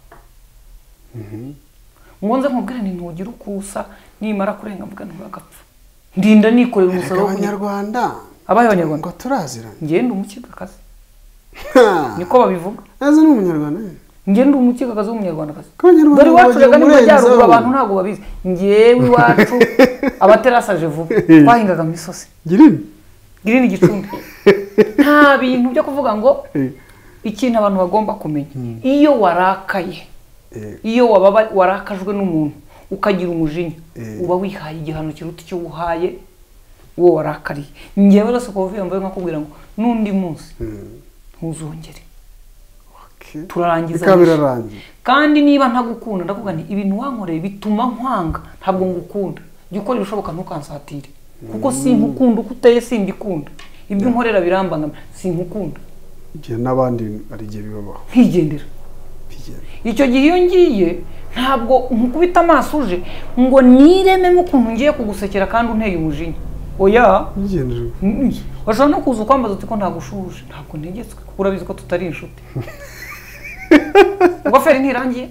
ngonze nkubwira nti ntugira ukusa nimara kurenga mvuga ntugapfa ndinda nikorera umusaruro w'Abanyarwanda abaye abanyarwanda ngo turaziranye ngende umukigakazi niko babivuga aza ni umunyarwanda ngende umukigakazi w'umunyarwandakazi Abanyarwanda dore iwacu rega ni mu majyaruguru abantu ntabwo babizi ngewe iwacu abaterasaje vuba twahingaga mu misozi girini girini Gicumbi nta bintu byo kuvuga ngo ikintu abantu bagomba kumenya iyo warakaye iyo wababa warakajwe n'umuntu ukagira umujinya uba wihaye igihano kiruta icyo uhaye uwo warakariye ngewe rero Scovia mbaye nkakubwira ngo n'undi munsi ntuzongere turarangiza kandi niba ntagukunda ndavuga nti ibintu wankoreye bituma nkwanga ntabwo ngukunda jya ukora ibishoboka ntukansatire kuko sinkukunda uko uteye simbikunda ibyo nkorera birambangamira sinkukunda igihe n'abandi ari igihe bibabaho nkigendera icyo gihe iyo ngiye ntabwo nkukubita amaso uje ngo nireme nk'ukuntu ngiye kugusekera kandi unteye umujinya oya washobora no kuza ukwambaza uti ko ntagushuje ntabwo ntegetswe kuko urabizi ko tutari inshuti ingofero ntirangiye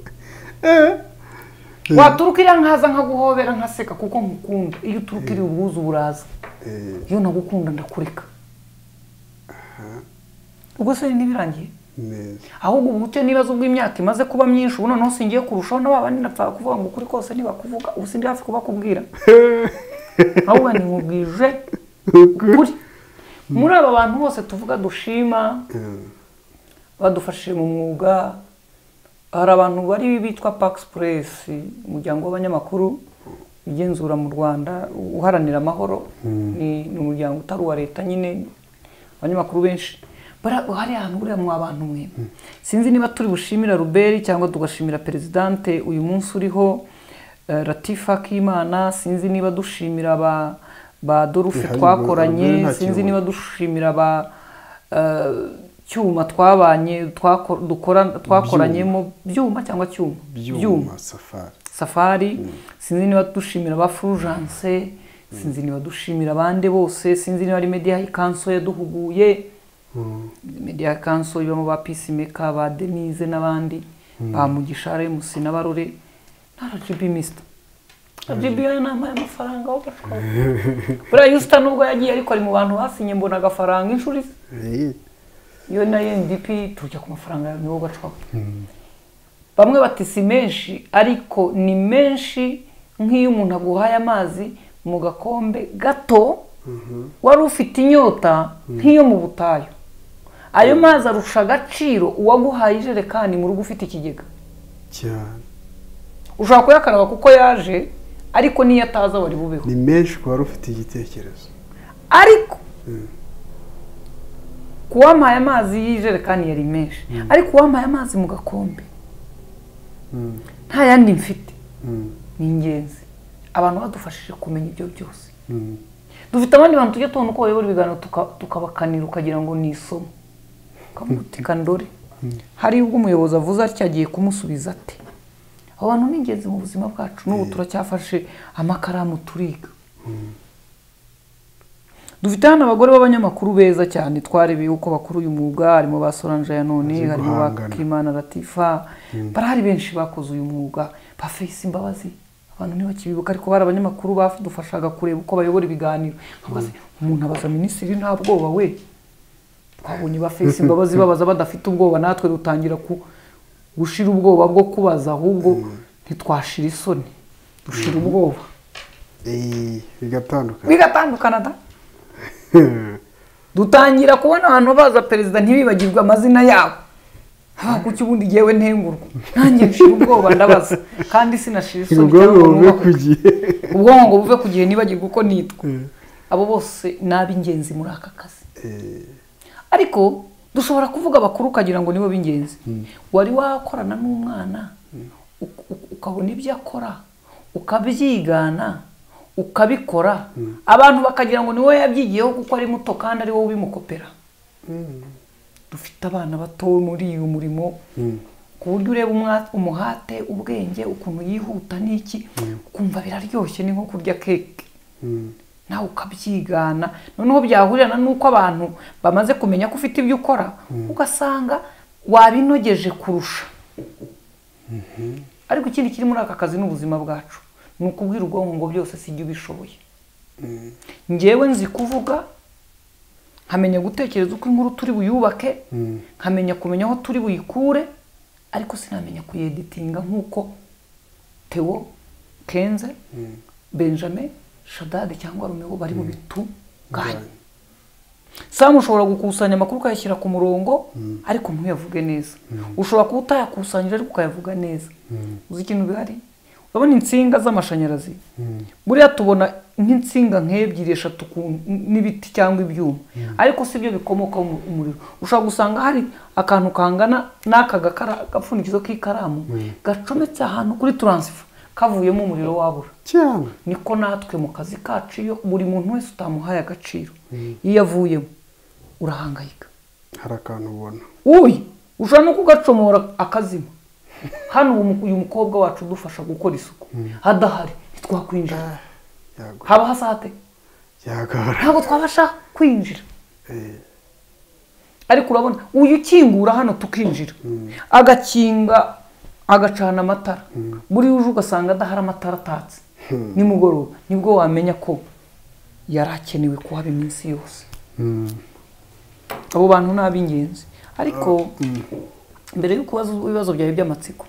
waturuka iriya nkaza nkaguhobera nkaseka kuko nkukunda iyo uturuka iriya ubwuzu buraza iyo nagukunda ndakureka ubwo se ntibirangiye ahubwo ubu ute nibazo bw'imyaka imaze kuba myinshi ubu noneho singiye kurushaho n'abandi napfa kuvuga ngo ukuri kose nibakuvuga ubu sindi hafi kubakubwira ahubwo nimubwije ukuri muri aba bantu bose tuvuga dushima badufashije mu mwuga hari abantu bari bitwa Pax Press umuryango w'abanyamakuru igenzura mu Rwanda uharanira amahoro ni umuryango utari uwa leta nyine abanyamakuru benshi hari ahantu buriya mu abantu mwe sinzi niba turi bushimira Ruberi cyangwa tugashimira presidente uyu munsi uriho Latifa Kimana sinzi niba dushimira ba ba Dorufe twakoranye sinzi niba dushimira ba cyuma twabanye dukora twakoranyemo byuma cyangwa cyuma byuma safari safari sinzi niba dushimira ba Fulgence sinzi niba dushimira abande bose sinzi niba ari Media Council yaduhuguye Media Council ibamo ba Peacemaker ba Denise n'abandi ba Mugishare Musina Barore na R G B Mister R G B y'inama y'amafaranga ho bashaka buriya Yusta nubwo yagiye ariko ari mu bantu basinye mbona agafaranga inshuri iyo na N D P tujya ku mafaranga niwo gacwa bamwe bati si menshi ariko ni menshi nk'iyo umuntu aguhaye amazi mu gakombe gato wari ufite inyota nk'iyo mu butayu ayo mazi arusha agaciro uwaguhaye ijerekani mu rugo ufite ikigega cyane ushaka kuyakaraba kuko yaje ariko niyo ataza wari bubeho ni menshi kuba ufite igitekerezo ariko kuwampaye amazi y'ijerekani yari menshi ariko uwampaye amazi mu gakombe nta yandi mfite ni ingenzi abantu badufashije kumenya ibyo byose dufite abandi bantu tujya tubona uko bayobora ibiganiro tukabakanira ukagira ngo ni isomo ukavuga uti kandore hari ubwo umuyobozi avuze atya agiye kumusubiza ati abo bantu ni ingenzi mu buzima bwacu n'ubu turacyafashe amakaramu turiga dufite hano abagore b'abanyamakuru beza cyane twarebeye uko bakuru uyu mwuga harimo ba Solange ya none harimo ba Kimana Latifa barahari benshi bakoze uyu mwuga ba Face Imbabazi abantu ntibakibibuka ariko bari abanyamakuru bafudufashaga kureba uko bayobora ibiganiro umuntu abaza minisitiri nta bwoba we twabonye ba Face Imbabazi babaza badafite ubwoba natwe dutangira ku gushira ubwoba bwo kubaza ahubwo ntitwashira isoni dushira ubwoba eh bigatandukana bigatandukana da dutangira kubona abantu baza perezida ntibibagirwe amazina yabo ha kuki ubundi yewe ntengurwa nanjye nshira ubwoba ndabaza kandi sinashira isoni cyangwa buve kugiye ubwonko ngo buve kugiye nibagirwe uko nitwa abo bose nabi ingenzi muri aka kazi ariko dushobora kuvuga abakuru ukagira ngo nibo b'ingenzi wari wakorana n'umwana ukabona ibyo akora ukabyigana ukabikora abantu bakagira ngo niwe yabyigiyeho kuko ari muto kandi ari wowe ubimukopera. Dufite abana bato muri uyu murimo ku buryo ureba umuhate ubwenge ukuntu yihuta n'iki ukumva biraryoshye ni nko kurya keke nawe ukabyigana noneho byahurirana n'uko abantu bamaze kumenya ko ufite ibyo ukora ugasanga wabinogeje kurusha. Ariko ikindi kiri muri aka kazi n'ubuzima bwacu ni ukubwira ubwonko ngo byose sijya ubishoboye. Njyewe nzi kuvuga nkamenya gutekereza uko inkuru turi buyubake nkamenya kumenya aho turi buyikure ariko sinamenya kuyeditinga nk'uko Theo, Kenze, Benjamin, Shadadi cyangwa Romeo bari mu bitunganye. Sam ushobora gukusanya amakuru ukayashyira ku murongo ariko ntuyavuge neza. Ushobora kuba utayakusanyije ariko ukayavuga neza. Uzi ikintu bihari? Urabona insinga z'amashanyarazi buriya tubona nk'insinga nk'ebyiri eshatu n'ibiti cyangwa ibyuma ariko si byo bikomoka umuriro. Ushobora gusanga hari akantu kangana n'aka gapfundikizo k'ikaramu gacometse ahantu kuri transfer kavuyemo umuriro wabura cyane. Niko natwe mu kazi kacu iyo buri muntu wese utamuhaye agaciro iyo yavuyemo urahangayika. Hari akantu ubona uyi ushobora no kugacomora akazima. Hano uyu mukobwa wacu udufasha gukora isuku hadahari ntitwakwinjira. Haba hasate yagara ntabwo twabasha kwinjira. Ariko urabona uyu ukingura hano tukinjira agakinga agacana amatara buri uje ugasanga adahari amatara atatse nimugoroba nibwo wamenya ko yarakenewe kuhaba iminsi yose. Abo bantu ni ab'ingenzi ariko mbere y'uko ibibazo byawe by'amatsiko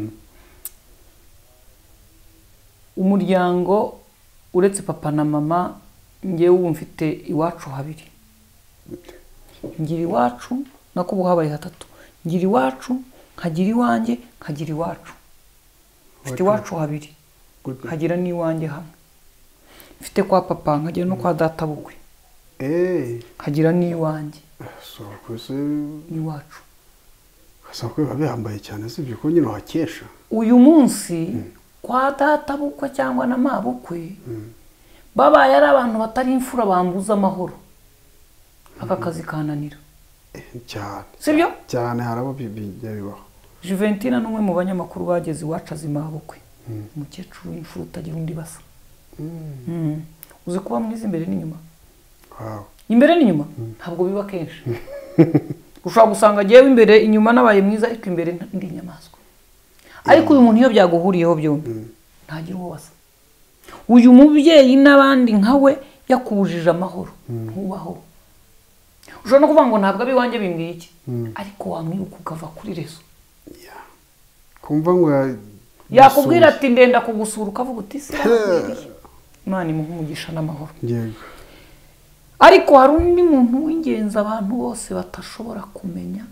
umuryango uretse papa na mama ngewe ubu mfite iwacu habiri. Ngira iwacu nako ubu habaye hatatu. Ngira iwacu nkagira iwanjye nkagira iwacu. Mfite iwacu habiri nkagira n'iwanjye hamwe. Mfite kwa papa nkagira no kwa data bukwe nkagira n'iwanjye iwacu. Sakwe babihambaye cyane sibyo ko nyine hakesha. Uyu munsi kwa data bukwe cyangwa na mabukwe babaye ari abantu batari imfura bambuza amahoro aka kazi kananira cyane sibyo cyane. Harabo bibaho Juventina n'umwe mu banyamakuru bageze iwacu azi mabukwe umukecuru w'imfura utagira undi basa. Uzi kuba mwiza imbere n'inyuma. Imbere n'inyuma ntabwo biba kenshi. Ushobora gusanga agiyewe imbere inyuma nabaye mwiza ariko imbere ndi inyamaswa. Ariko uyu muntu iyo byaguhuriyeho byombi ntagira uwo wasa. Uyu mubyeyi n'abandi nkawe yakubujije amahoro ntubaho. Ushobora no kuvuga ngo ntabwo abiwanjye bimbwiye iki ariko wamwiruka ukava kuri rezo kumva ngo yakubwira ati ndenda kugusura ukavuga uti se Imana imuhe umugisha n'amahoro. Ariko hari undi muntu w'ingenzi abantu bose batashobora kumenya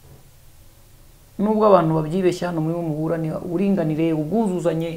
nubwo abantu babyibeshya hano muri muburane uburinganire ubwuzuzanye.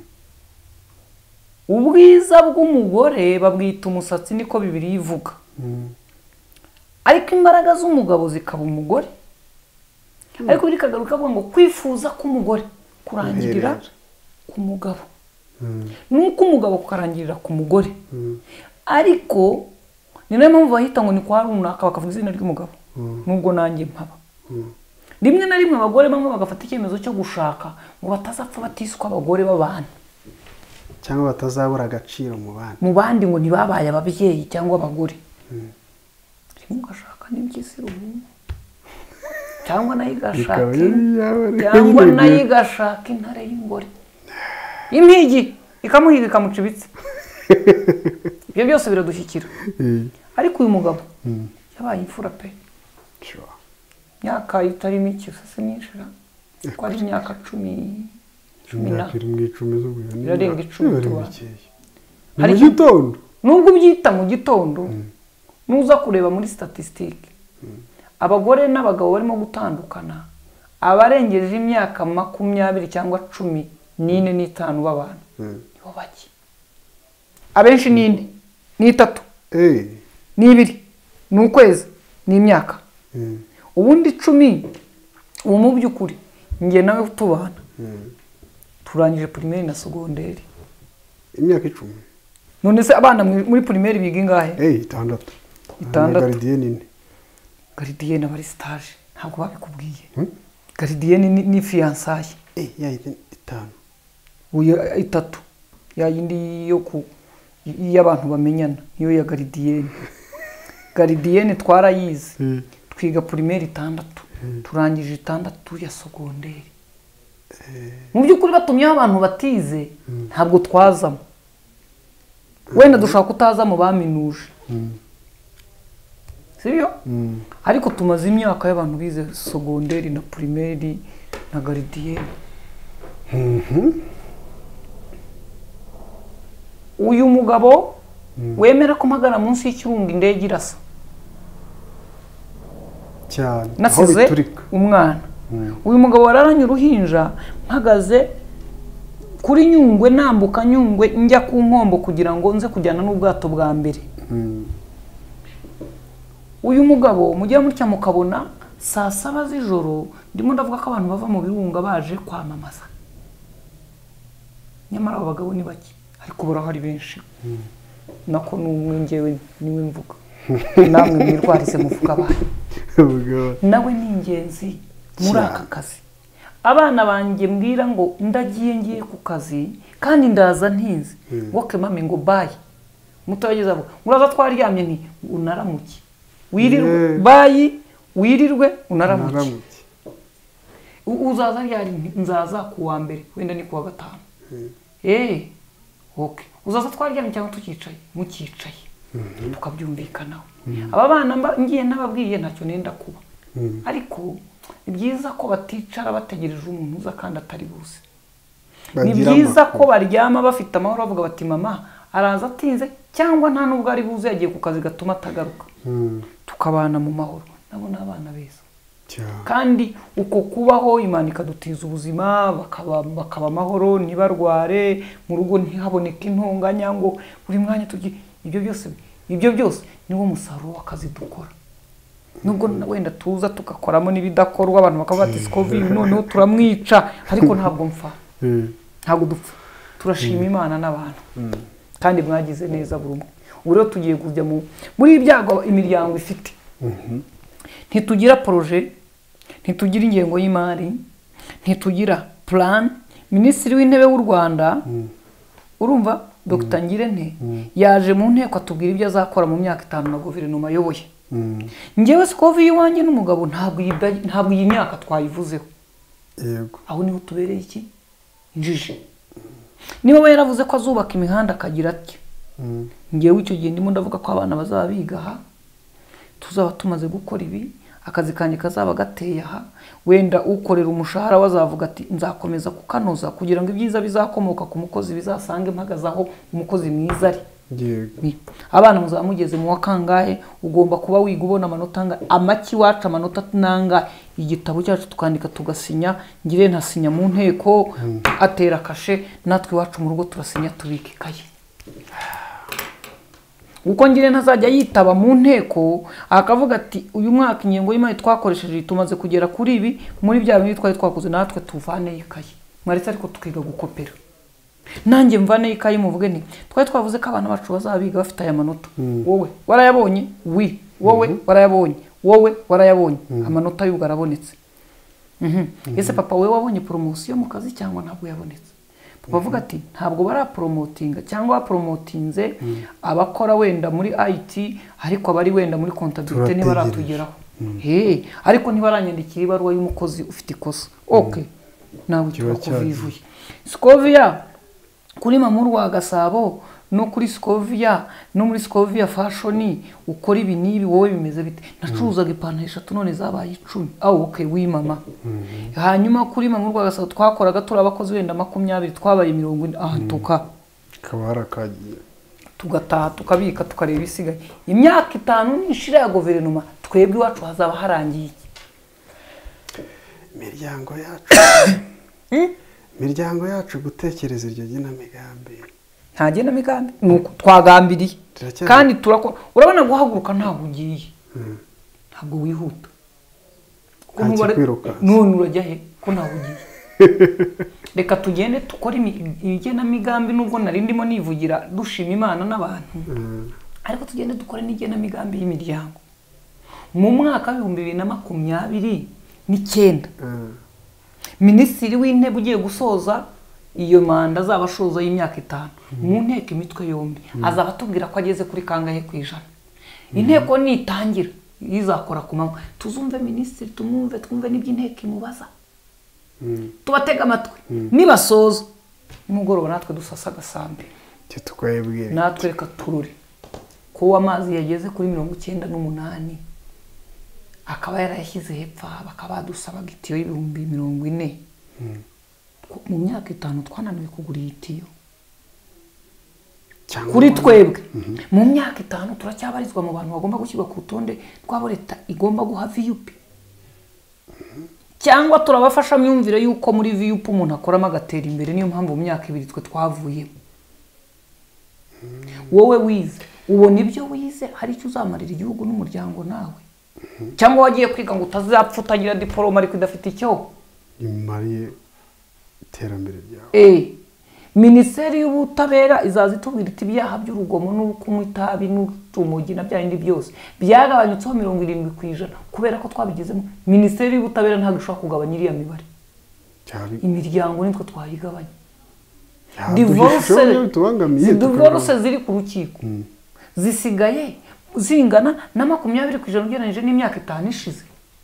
Ubwiza bw'umugore babwita umusatsi niko Bibiliya ivuga. Ariko imbaraga z'umugabo zikaba umugore. Ariko biri kagaruka avuga ngo kwifuza k'umugore kurangirira ku mugabo. Nuko umugabo kukarangirira ku mugore. Ariko ni nayo mpamvu bahita ngo ni kwa runaka bakavuga izina ry'umugabo nubwo nanjye mpaba. Rimwe na rimwe abagore bamwe bagafata icyemezo cyo gushaka ngo batazapfa batiswa abagore b'abantu cyangwa batazabura agaciro mu bandi mu bandi ngo ntibabaye ababyeyi cyangwa abagore. Rimwe ugashaka n'impyisi rubumu cyangwa nayo igashaka cyangwa nayo igashaka intare y'ingore impigi ikamuhiga ikamuca ibitsi. Ibyo byose biradushyikira. Ariko uyu mugabo yabaye imfura pe. Myaka itari mike se myinshira ko ari imyaka cumi cumi na irarenga icumi tuba. Hari gitondo nubwo byita mu gitondo nuza kureba muri statistique abagore n'abagabo barimo gutandukana abarengeje imyaka makumyabiri cyangwa cumi n'ine n'itanu b'abantu nibo baki. Abenshi n'ine n'itatu n'ibiri n'ukwezi ni imyaka Mm. ubundi icumi ubu mu by'ukuri njye nawe tubana Mm. turangije primaire na segonderi. imyaka icumi None se abana muri muri primaire biga ingahe? eh itandatu Itandatu. gardien nini Gardien abari stage ntabwo babikubwiye. Hmm? Gardien ni, ni fiançaille. eh ya itanu Uya itatu. Ya yindi yo ku y'abantu bamenyana niyo ya gardien. Gardien twarayize. Mm. Twiga primaire itandatu. Turangije itandatu ya segonderi. Mu by'ukuri batumyeho abantu batize ntabwo twazamo. Wenda dushaka kutazamo baminuje. Mm. Sibyo? Mm. Ariko tumaze imyaka y'abantu bize segonderi na primaire na gardien. Mhm. Uyu mugabo wemera ko mpagara munsi y'ikirunga indege irasa. cyane aho Nasize biturika umwana. Mm. Uyu mugabo wararanye uruhinja mpagaze kuri Nyungwe nambuka Nyungwe njya ku Nkombo kugira ngo nze kujyana n'ubwato bwa mbere. Mm. Uyu mugabo mujya mutya mukabona saa saba z'ijoro ndimo ndavuga ko abantu bava mu birunga baje kwamamaza. Nyamara abo bagabo ni bake ariko barahari benshi. Nako n'umwe njyewe niwe mvuga. Namwe mwirwarize muvuga abantu. Ubwo Nawe ni ingenzi muri aka kazi. Abana banjye mbwira ngo ndagiye ngiye ku kazi kandi ndaza ntinze. Woke mami ngo bye. Mutageza abo. Muraza twaryamye nti unaramuki. Wirirwe Yeah. bye wirirwe unaramuki. naramuki U- Uzaza ryari nti, nzaza ku wa mbere wenda ni ku wa gatanu. Eh. Okay. Uzaza twaryamye cyangwa tukicaye mukicaye. Tukabyumvikanaho. Aba bana mba- ngiye nababwiye ntacyo nenda kuba. Mm. Ariko ni byiza ko baticara bategereje umuntu uza kandi atari buze. Ni Bagira byiza amakuru. ko baryama bafite amahoro bavuga bati mama araza atinze cyangwa nta nubwo ari buze yagiye ku kazi gatuma atagaruka. Mm. Tukabana mu mahoro. Nabo ni abana beza. cyane Kandi uko kubaho Imana ikadutiza ubuzima bakaba bakaba amahoro ntibarware mu rugo ntihaboneke intonganya ngo buri mwanya tugi ibyo byose ibyo byose niwo musaruro w'akazi dukora. Nubwo na- wenda tuza tugakoramo n'ibidakorwa abantu bakaba bati Scoville noneho turamwica ariko ntabwo mfa. Mm. Ntabwo dupfa. Turashima Imana n'abantu. Kandi mwagize neza buri umwe. Ubu rero tugiye kujya mu muri ibyago imiryango ifite. Mhm. Ntitugira projet, ntitugira ingengo y'imari, ntitugira plan. Minisitiri w'intebe w'u Rwanda urumva Dr Ngirente yaje mu nteko atubwira ibyo azakora mu myaka itanu na guverinoma ayoboye. Mm. Njyewe Scoville iwanjye n'umugabo ntabwo iyi bya- ntabwo iyi myaka twayivuzeho. yego Aho niho tubereye iki? Njiji. Niba we yaravuze ko azubaka imihanda akagira ati Mm. njyewe icyo gihe ndimo ndavuga ko abana bazaba biga aha tuzaba tumaze gukora ibi akazi kanjye kazaba gateye aha wenda ukorera umushahara wazavuga ati nzakomeza kukanoza kugira ngo ibyiza bizakomoka ku mukozi bizasange mpagaze aho umukozi mwiza ari. yego Ni. Abana muzaba mugeze mu wa kangahe ugomba kuba wiga ubona amanota anga amaki wacu amanota nanga igitabo cyacu tukandika tugasinya ngire ntasinya mu nteko atera kashe natwe iwacu mu rugo turasinya tubika ikaye. Uko ngire ntazajya yitaba mu nteko akavuga ati uyu mwaka ingengo y'imari twakoresheje tumaze kugera kuri ibi muri bya bindi twari twakoze natwe tuvane ikaye. Mwaretse ariko tukiga gukopera. Nanjye mvane ikaye muvuge nti twari twavuze ko abana bacu bazabiga bafite aya manota. Wowe warayabonye? Wi. Wowe warayabonye? Wowe warayabonye? Amanota y'ubwo arabonetse. Mhm. Ese papa we wabonye promotion mu kazi cyangwa ntabwo yabonetse? Bavuga ati ntabwo bara promotinga cyangwa promotinze abakora wenda muri I T ariko abari wenda muri comptabilité ni baratugeraho. Eh ariko ntibaranyandikira ibaruwa y'umukozi ufite ikosa. Okay. Nawe turakuvivuye. Scoville kuri Mamuru wa Gasabo no kuri Scoville no muri Scoville fashion ukora ibi nibi wowe bimeze bite? Nacuruzaga ipantaro eshatu none zabaye icumi. Ah okay wi mama. Hanyuma kuri Mamuru wa Gasabo twakoraga turabakozi wenda makumyabiri twabaye mirongo ine aha tuka kabara kagiye tugataha tukabika tukareba isigaye. Imyaka itanu nishira ya guverinoma twebwe iwacu hazaba harangiye iki? imiryango yacu imiryango yacu gutekereza iryo gina migambi Nta gena migambi nuko twagambiriye kandi turakora urabona guhaguruka ntaho ugiye ntabwo wihuta Kuko Nta ntubare- kikwirukansa. none urajya he ko ntawe ugiye reka tugende dukore imi- igenamigambi nubwo nari ndimo nivugira dushima imana n'abantu ariko tugende dukore n'igenamigambi y'imiryango mu mwaka w'ibihumbi bibiri na makumyabiri n'icyenda minisitiri w'intebe ugiye gusoza iyo manda azaba ashoza y'imyaka itanu mu nteko imitwe yombi azaba atubwira ko ageze kuri kangahe ku ijana inteko nitangira izakora ku manywa tuzumve minisitiri tumwumve twumve n'ibyo inteko imubaza tubatega amatwi nibasoza nimugoroba natwe dusasa agasambi cyo twebwe natwe reka turure ko amazi yageze kuri mirongo icyenda n'umunani akaba yarayashyize hepfo bakaba badusabaga itiyo y'ibihumbi mirongo ine mu myaka itanu twananiwe kugura iyi tiyo cyangwa kuri twebwe mu myaka itanu turacyabarizwa mu bantu bagomba gushyirwa ku rutonde rw'abo leta igomba guha viyupi cyangwa turabafasha myumvire y'uko muri viyupi umuntu akoramo agatera imbere niyo mpamvu mu myaka ibiri twe twavuyemo wowe wize ubona ibyo wize hari icyo uzamarira igihugu n'umuryango nawe cyangwa wagiye kwiga ngo utazapfa utagira diporome ariko idafite icyo imariye iterambere ryawe eh minisiteri y'ubutabera izaza itubwira iti ibyaha by'urugomo no kunywa itabi n'urumogi na bya bindi byose byagabanyutseho mirongo irindwi ku ijana kubera ko twabigezemo minisiteri y'ubutabera ntabwo ishobora kugabanya iriya mibare imiryango nitwe twayigabanya divorce ziri ku rukiko zisigaye zingana na makumyabiri ku ijana ugereranyije n'imyaka itanu ishize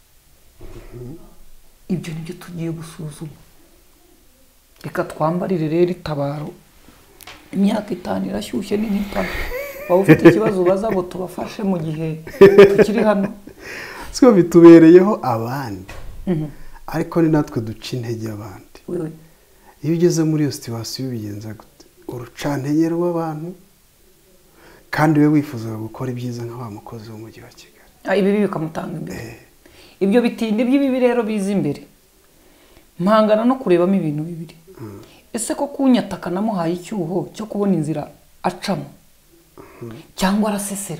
ibyo nibyo tugiye gusuzuma reka twambarire rero itabaro imyaka itanu irashyushye ni nk'itanu waba ufite ikibazo ubaza ngo tubafashe mu gihe tukiri hano siko bitubereyeho abandi ariko ni natwe duca intege abandi iyo ugeze muri iyo situwasiyo ubigenza gute urucantege rw'abantu kandi we wifuza gukora ibyiza nka wa mukozi w'umujyi wa Kigali ibi bikamutanga imbere ibyo bitinde by'ibibi rero biza imbere mpangana no kurebamo ibintu bibiri ese ko kunyataka namuhaye icyuho cyo kubona inzira acamo cyangwa arasesera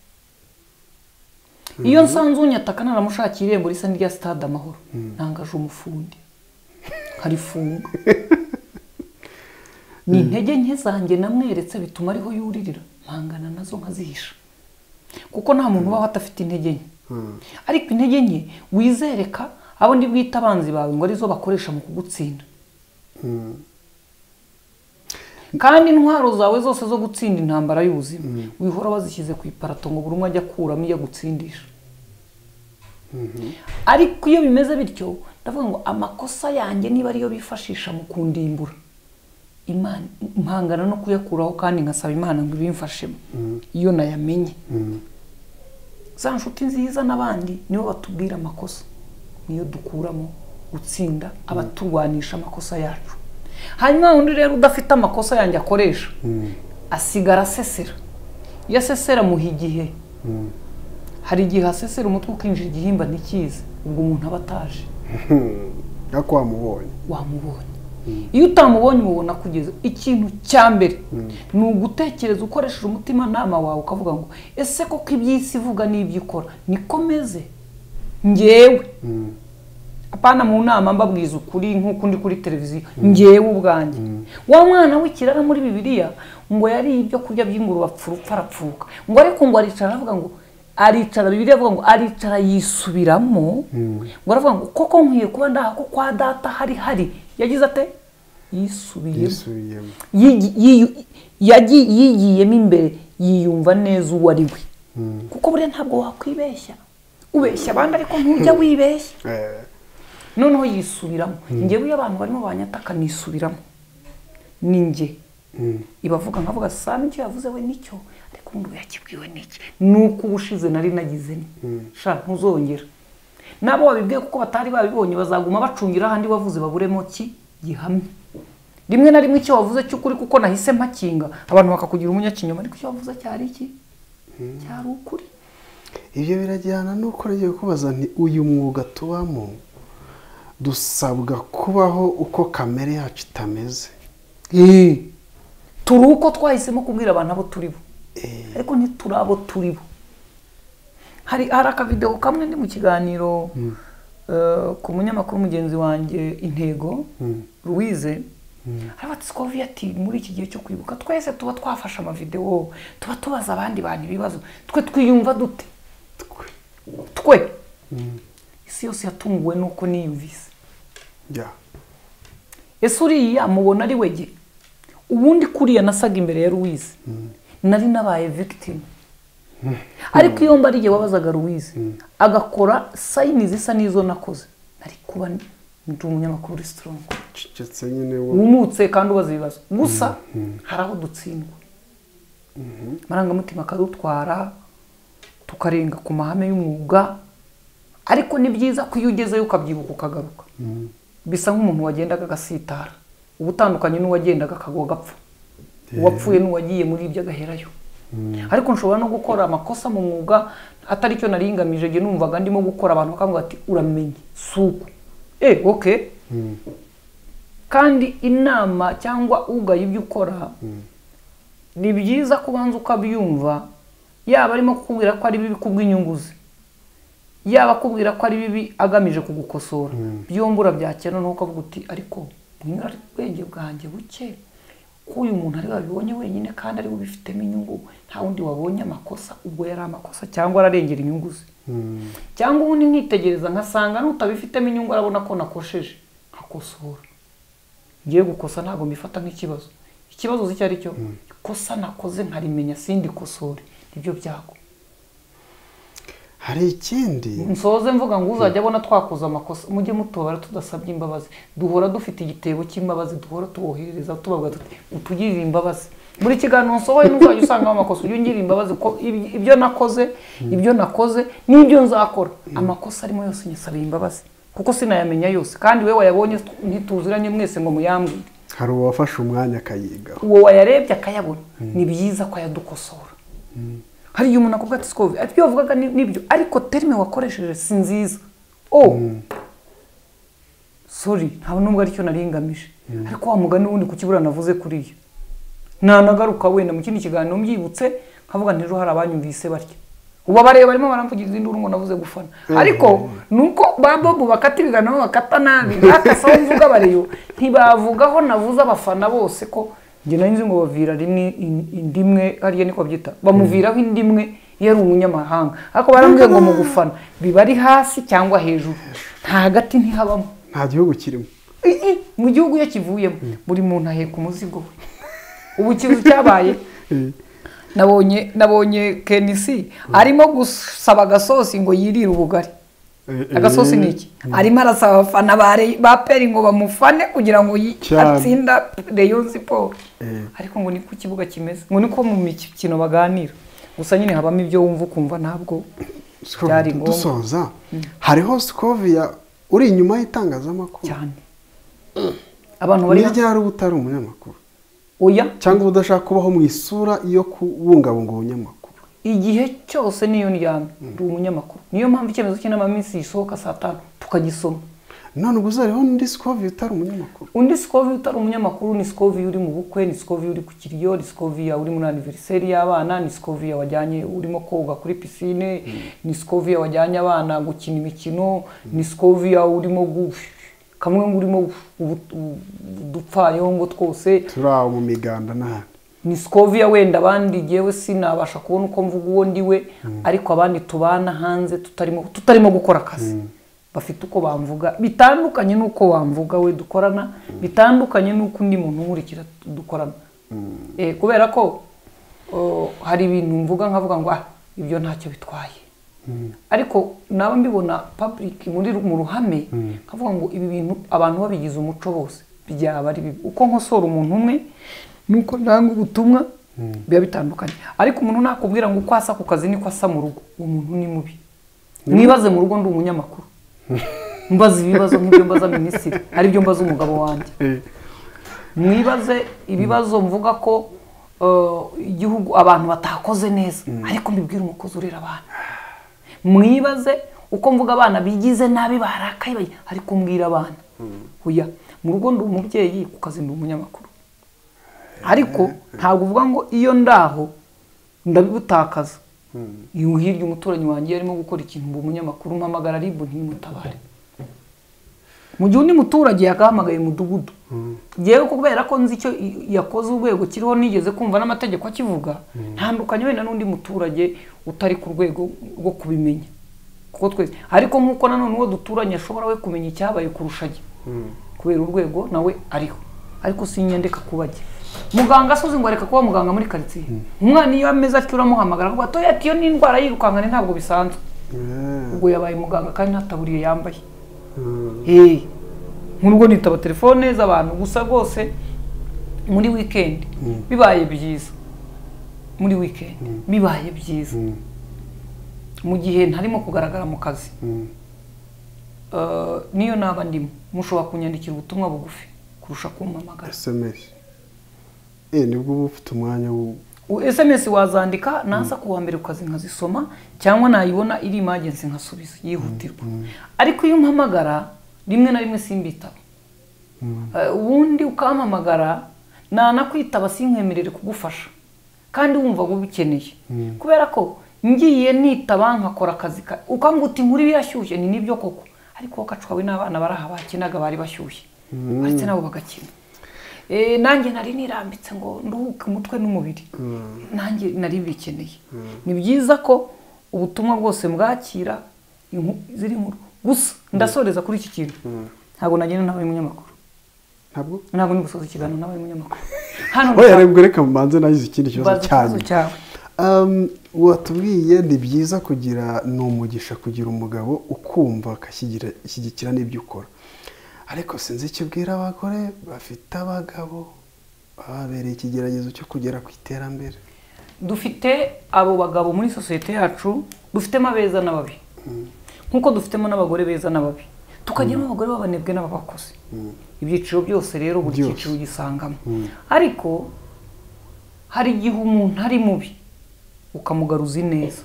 iyo nsanze unyataka naramushakira irembo risa n'irya stade Amahoro ntangaje umufundi harifunga ni intege nke zanjye namweretse bituma ariho yuririra mpangana nazo nkazihisha kuko nta muntu ubaho atafite intege nke ariko intege nke wizereka abo ndi bwita abanzi bawe ngo arizo bakoresha mu kugutsinda kandi intwaro zawe zose zo gutsinda intambara y'ubuzima wihora bazishyize ku iparato ngo buri umwe ajya akuramo iyo gutsindisha ariko iyo bimeze bityo ndavuga ngo amakosa yanjye niba ariyo bifashisha mu kundimbura Imana impangana no kuyakuraho kandi ngasaba Imana ngo ibimfashemo iyo nayamenye za nshuti nziza n'abandi nibo batubwira amakosa niyo dukuramo gutsinda abaturwanisha amakosa yacu hanyuma undi rero udafite amakosa yanjye akoresha asigara asesera iyo asesera muha igihe hari igihe asesera umutwe ukinjira igihimba ntikize ubwo umuntu aba ataje ariko wamubonye wamubonye iyo utamubonye umubona kugeza ikintu cya mbere ni ugutekereza ukoresheje umutima nama wawe ukavuga ngo ese koko iby'isi ivuga n'ibyo ikora nikomeze ngewe apana mu nama mbabwiza ukuri nk'uko ndi kuri televiziyo ngewe ubwanjye wa mwana w'ikirara muri Bibiliya ngo yari ibyo kurya by'ingurube apfurupfa arapfuka ngo ariko ngo aricara avuga ngo aricara Bibiliya avuga ngo aricara yisubiramo ngo aravuga ngo koko nkwiye kuba ndaha ko kwa data hari hari yagize ate yisubiyemo yigiyemo imbere yiyumva neza uwo ari we kuko buriya ntabwo wakwibeshya ubeshya abandi ariko ntujya wibeshya noneho yisubiramo ngewe iyo abantu barimo banyataka nisubiramo ni nge ibavuga nkavuga sana icyo yavuze we nicyo ariko umuntu yakibwiwe n'iki nuko ubushize nari nagize ni sha ntuzongera nabo wabibwiye kuko batari babibonye bazaguma bacungira ahandi wavuze baburemo ki gihamye rimwe na rimwe icyo wavuze cy'ukuri kuko nahise mpakinga abantu bakakugira umunyakinyoma ariko icyo wavuze cyari iki cyari ukuri ibyo birajyana nuko nagiye kubaza nti uyu mwuga tubamo dusabwa kubaho uko kamere yacu itameze turi uko twahisemo kubwira abantu abo turi bo ariko ntituri abo turi bo hari hari akavideo kamwe ndi mu kiganiro eh, ku munyamakuru mugenzi wanjye Intego Louise arabati Scovia ati muri iki gihe cyo kwibuka twese tuba twafasha amavideo tuba tubaza abandi bantu ibibazo twe twiyumva dute twe isi yose yatunguwe nuko niyumvise ya ese uriya mubona ari wege ubundi kuriya nasaga imbere ya Louise nari nabaye victim ariko iyo mbariye wabazaga Louise agakora sign zisa nizo nakoze nari kuba ndi umunyamakuru strong cicetse nyine wo umutse kandi ubaza ibibazo gusa haraho dutsindwa marangamutima kadutwara tukarenga ku mahame y'umwuga ariko ni byiza ko iyo ugezeyo ukabyibuka ukagaruka bisa nk'umuntu wagendaga agasitara ubutandukanye n'uwagendaga akagwa gapfa uwapfuye n'uwagiye muri ibyo agaherayo ariko nshobora no gukora amakosa mu mwuga atari cyo naringamije je numvaga ndimo gukora abantu bakamwe bati uramenye suko eh okay kandi inama cyangwa ugaye ibyo ukora ni byiza kubanza ukabyumva yaba arimo kukubwira ko ari bibi kubw'inyunguzi yaba kubwira ko ari bibi agamije kugukosora byombura byakena no ukavuga uti ariko mwari bwenge bwanjye buke ko uyu muntu ari wabibonye wenyine kandi ari ubifitemo inyungu nta wundi wabonye amakosa ubwo yari amakosa cyangwa ararengera inyungu ze cyangwa ubundi nkitegereza nkasanga nutabifitemo inyungu arabona ko nakosheje nkakosora ngiye gukosa ntabwo mbifata nk'ikibazo ikibazo z'icyo ari cyo ikosa nakoze nkarimenya sindi kosore ibyo byago hari ikindi nsoze mvuga ngo uzajya abona twakoze amakosa mujye mutobara tudasabye imbabazi duhora dufite igitebo cy'imbabazi duhora tubohereza tubavuga tuti utugirire imbabazi muri kiganiro nsohoye n'uzajya usanga amakosa ujye ungirira imbabazi ko ibyo nakoze ibyo nakoze n'ibyo nzakora amakosa arimo yose nyasabiye imbabazi kuko sinayamenya yose kandi we wayabonye ntituziranye mwese ngo muyambwire hari uwafashe umwanya akayiga uwo wayarebye akayabona ni byiza ko yadukosora hari iyo umuntu akubwira ati Scovia ati byo vugaga nibyo ariko terme wakoresheje si nziza oh sorry ntabwo nubwo ari cyo naringamije ariko wa mugani wundi ku kibura navuze kuri iyo nta nagaruka wenda mu kindi kiganiro mbyibutse nkavuga nti ro hari abanyumvise barya uba bareba barimo baramvugiza induru ngo navuze gufana ariko nuko babobo bakata ibiganiro bakata nabi bakasa mvuga bariyo ntibavugaho navuze abafana bose ko nge nzi ngo bavira rimwe indimwe hariya niko byita bamuviraho indimwe yari umunyamahanga ariko barambwiye ngo mu gufana biba ari hasi cyangwa hejuru nta hagati ntihabamo nta gihugu kirimo mu gihugu iyo kivuyemo buri muntu aheka umuzigo we ubu kizu cyabaye nabonye nabonye Kenisi arimo gusaba agasosi ngo yirire ubugari agasosi niki arimo arasaba abafana ba peri ngo bamufane kugira ngo atsinda Rayon Sport ariko ngo ni ku kibuga kimeze ngo niko mu mikino baganira gusa nyine habamo ibyo wumva ukumva ntabwo byari ngombwa dusoza hariho Scovia uri inyuma y'itangazamakuru cyane abantu bari n'iryari ubutari umunyamakuru oya cyangwa udashaka kubaho mu isura iyo kubungabunga ubunyamakuru igihe cyose niyo ndyamye ndi umunyamakuru niyo mpamvu icyemezo cy'inamaminsi yisohoka saa tanu tukagisoma none ubwo uzariho undi Scovia utari umunyamakuru undi Scovia utari umunyamakuru ni Scovia uri mu bukwe ni Scovia uri ku kiriyo ni Scovia uri muri anniversaire y'abana ni Scovia wajyanye urimo koga kuri piscine ni Scovia wajyanye abana gukina imikino ni Scovia urimo gufi kamwe ngo urimo dupfayongo twose turaho mu miganda n'ahandi ni Scovia wenda abandi jewe sinabasha kubona uko mvuga uwo ndiwe ariko abandi tubana hanze tutarimo tutarimo gukora akazi bafite uko bamvuga bitandukanye nuko wamvuga we dukorana bitandukanye nuko undi muntu nkurikira dukorana eh kubera ko hari ibintu mvuga nkavuga ngo ah ibyo ntacyo bitwaye ariko naba mbibona public muri mu ruhame nkavuga ngo ibi bintu abantu babigize umuco bose byaba ari uko nkosora umuntu umwe nuko nanga ubutumwa biba bitandukanye ariko umuntu nakubwira ngo uko asa ku kazi niko asa mu rugo uwo muntu ni mubi mwibaze mu rugo ndi umunyamakuru mbaza ibibazo nk'ibyo mbaza minisitiri ari byo mbaza umugabo wanjye mwibaze ibibazo mvuga ko igihugu abantu batakoze neza ariko mbibwira umukozi urera abana mwibaze uko mvuga abana bigize nabi barakaye ariko mbwira abana huya mu rugo ndi umubyeyi ku kazi ndi umunyamakuru ariko ntabwo uvuga ngo iyo ndaho ndabibutakaza iyo hirya umuturanyi wanjye arimo gukora ikintu ngo umunyamakuru mpamagara ribu ntimutabare mu gihe undi muturage yagahamagaye umudugudu ngewe kubera ko nzi icyo yakoze urwego kiriho nigeze kumva n'amategeko akivuga ntandukanye wenda n'undi muturage utari ku rwego rwo kubimenya kuko twese ariko nk'uko nanone uwo duturanye ashobora we kumenya icyabaye kurusha jye kubera urwego nawe ariho ariko sinyendeka kubajya muganga asoze ngo areka kuba muganga muri quartier umwana iyo ameze atyo uramuhamagara ngo atoya atiyo ni indwara yirukankane ntabwo bisanzwe ubwo yabaye muganga kandi ntataburiye yambaye eh nk'urugo nitaba telefone z'abantu gusa rwose muri weekend bibaye byiza muri weekend bibaye byiza mu gihe ntarimo kugaragara mu kazi niyo naba ndimo mushobora kunyandikira ubutumwa bugufi kurusha kumpamagara S M S eh nibwo uba ufite umwanya wo S M S wazandika nasa kuwa mbere ukazi nkazisoma cyangwa nayibona iri emergency nkasubiza yihutirwa ariko iyo mpamagara rimwe na rimwe simbitaba ubundi ukampamagara nanakwitaba sinkwemerere kugufasha kandi wumva ubikeneye kubera ko ngiye nitaba nkakora akazi ukambuta inkuru birashyushye ni nibyo koko ariko wakacwawe n'abana baraha bakinaga bari bashyushye ndetse nabo bagakina eh nanjye nari nirambitse ngo nduhuke umutwe n'umubiri nanjye nari bikeneye ni byiza ko ubutumwa bwose mbwakira ziri mu gusa ndasoreza kuri iki kintu ntago nagenda nabaye umunyamakuru ntabwo ntago ni gusoza ikiganiro nabaye umunyamakuru hano oya rero reka mubanze nagize ikindi kibazo cyane um watubwiye ni byiza kugira n'umugisha kugira umugabo ukumva akashigira ishyigikira n'ibyo ukora ariko sinzi icyo bwira abagore bafite abagabo babereye ikigeragezo cyo kugera ku iterambere dufite abo bagabo muri societe yacu dufitemo abeza n'ababi nkuko dufitemo n'abagore beza n'ababi tukagiramo abagore babanebwe n'ababakoze ibyiciro byose rero buri cyiciro gisangamo ariko hari igihe umuntu ari mubi ukamugaruza neza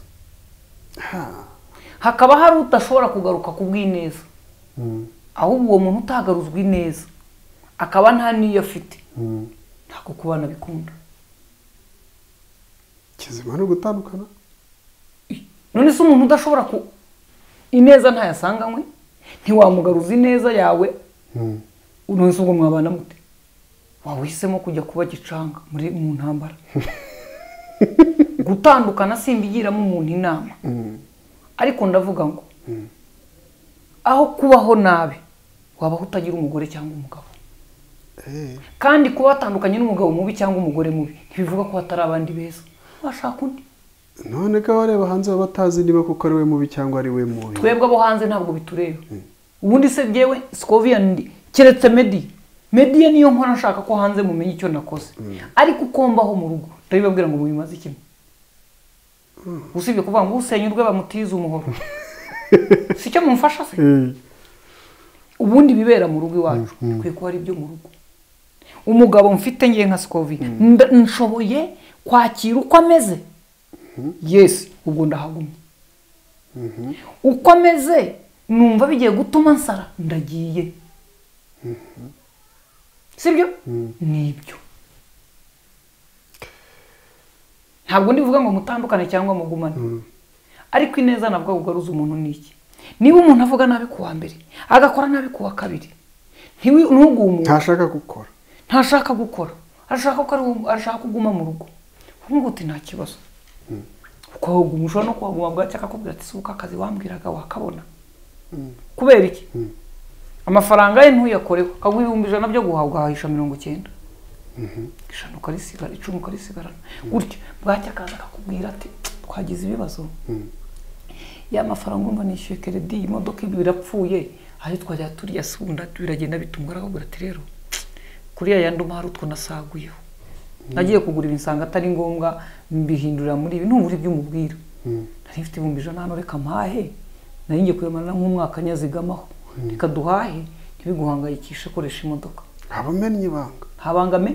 hakaba hari utashobora kugaruka kubw'ineza ahubwo uwo muntu utagaruzwa neza akaba nta niyo afite ntabwo kubana bikunda kizima no gutandukana none se umuntu udashobora ku ineza ntayasanganywe ntiwamugaruza ineza yawe none se ubwo mwabana mute wahisemo kujya kuba gicanga muri mu ntambara gutandukana simbigiramo umuntu inama ariko ndavuga ngo aho kubaho nabi wabaho utagira umugore cyangwa umugabo kandi kuba watandukanye n'umugabo mubi cyangwa umugore mubi ntibivuga ko hatari abandi beza washaka undi none ko bareba hanze batazi niba kuko ari we mubi cyangwa ari we mubi twebwe abo hanze ntabwo bitureba ubundi se byewe Scovia ndi keretse Medi Medi niyo nkora nshaka ko hanze mumenye icyo nakoze ariko ukombaho mu rugo ndabibabwira ngo mubimaze kimwe usibye kuvuga ngo usenyurwe bamutiza umuhoro sicyo mumfasha se ubundi bibera mu rugo iwacu kwe ko ari byo mu rugo umugabo mfite ngiye nka Scovia nshoboye kwakira uko ameze yes ubwo ndahagumye uko ameze numva bigiye gutuma nsara ndagiye sibyo nibyo ntabwo ndivuga ngo mutandukane cyangwa mugumane ariko ineza nabwo ugaruza umuntu niki niba umuntu avuga nabi kuwa mbere agakora nabi kuwa kabiri ntiwi nugumu ntashaka gukora ntashaka gukora ashaka ko ashaka kuguma mu rugo nkuguti nta kibazo uko umusho no kwaguma bwa cyaka kubwira ati suka akazi wambwiraga wakabona kubera iki amafaranga ye ntuyakoreho kagwa ibihumbi ijana byo guhabwa hahisha mirongo icyenda ishano karisigara icumu karisigara gutyo bwacya kaza akakubwira ati twagize ibibazo ya mafaranga umva nishyuye credit imodoka birapfuye aho twajya turya sunda biragenda bitungura akubwira ati rero kuri ya yandi umara utwo nasaguyeho nagiye kugura ibinsanga atari ngombwa mbihindura muri ibi n'uburi by'umubwira nari mfite ibihumbi ijana hano reka mpahe nari ngiye kuyamara nk'umwaka nyazigamaho reka duhahe ntibiguhangayikishe koresha imodoka abamenye ibanga habangame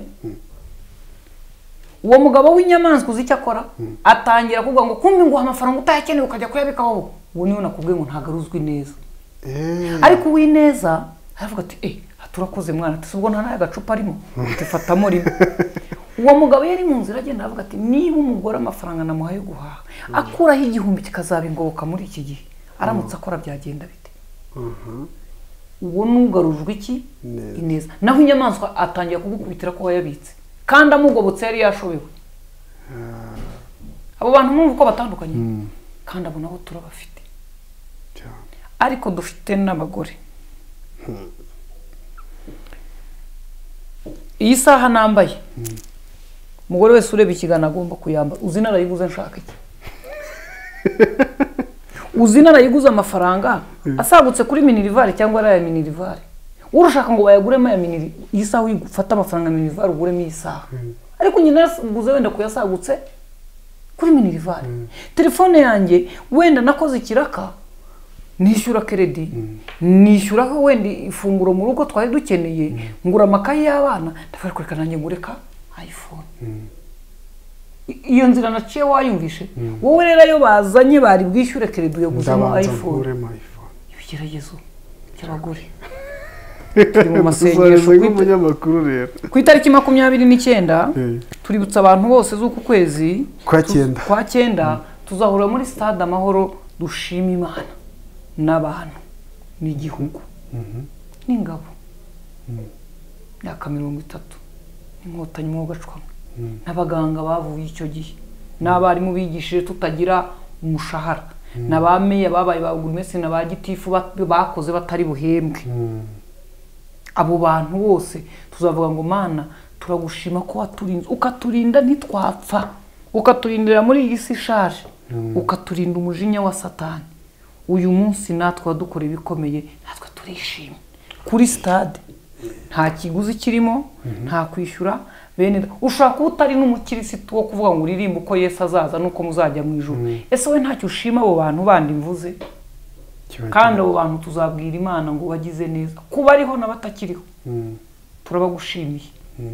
uwo mugabo w'inyamaswa uzi icyo akora atangira kuvuga ngo kumbe ngo amafaranga utayakeneye ukajya kuyabikaho ubu niyo nakubwiye ngo ntagaruzwe neza ariko uwineza aravuga ati eh turakoze mwana ati ubwo nta nayo gacupa arimo tufatamo rimwe uwo mugabo yari mu nzira agenda avuga ati niba umugore amafaranga namuhaye guhaha akuraho igihumbi kikazaba ingoboka muri iki gihe aramutse akora byagenda bite uwo nugarujwe iki ineza naho inyamaswa atangiye kugukubitira ko wayabitse kandi amugobotse yari yashobewe abo bantu mwumva ko batandukanye kandi abo nabo turabafite ariko dufite n'abagore iyi saha nambaye umugore wese ureba ikigana agomba kuyambara uzi narayiguze nshaka iki uzi narayiguze amafaranga asagutse kuri minirivare cyangwa ari aya minirivare urushaka ngo bayaguremo aya miniri iyi saha uyifata amafaranga minirivare uguremo iyi saha ariko nyine naguze wenda kuyasagutse kuri minirivare telefone yanjye wenda nakoze ikiraka nishyura kredi nishyura ko wenda ifunguro mu rugo twari dukeneye ngura amakaye y'abana ndafara kureka nanjye ngureka iPhone iyo nzira naciye wayumvishe wowe rero yo bazanye bari bwishyure kredi yo guzamo iPhone ibigeragezo cy'abagore turi mu masengesho y'umunyamakuru rero ku itariki makumyabiri n'icyenda tuributsa abantu bose z'uku kwezi kwa cyenda kwa cyenda tuzahura muri stade Amahoro dushima Imana n'abantu n'igihugu n'ingabo myaka mirongo itatu inkotanyi mu gacwa n'abaganga bavuye icyo gihe n'abarimu bigishije tutagira umushahara n'abameya babaye bagurumese n'abagitifu bakoze batari buhembwe abo bantu bose tuzavuga ngo Mana turagushima ko waturinze ukaturinda ntitwapfa ukaturindira muri iyi si ishaje ukaturinda umujinya wa Satani uyu munsi natwe wadukora ibikomeye natwe turishimye kuri stade nta kiguzi kirimo nta kwishyura bene ushaka utari n'umukirisitu wo kuvuga ngo uririmba uko Yesu azaza nuko muzajya mu ijuru ese we ntacyo ushima abo bantu bandi mvuze kandi abo bantu tuzabwira Imana ngo bagize neza kuba ariho n'abatakiriho turabagushimiye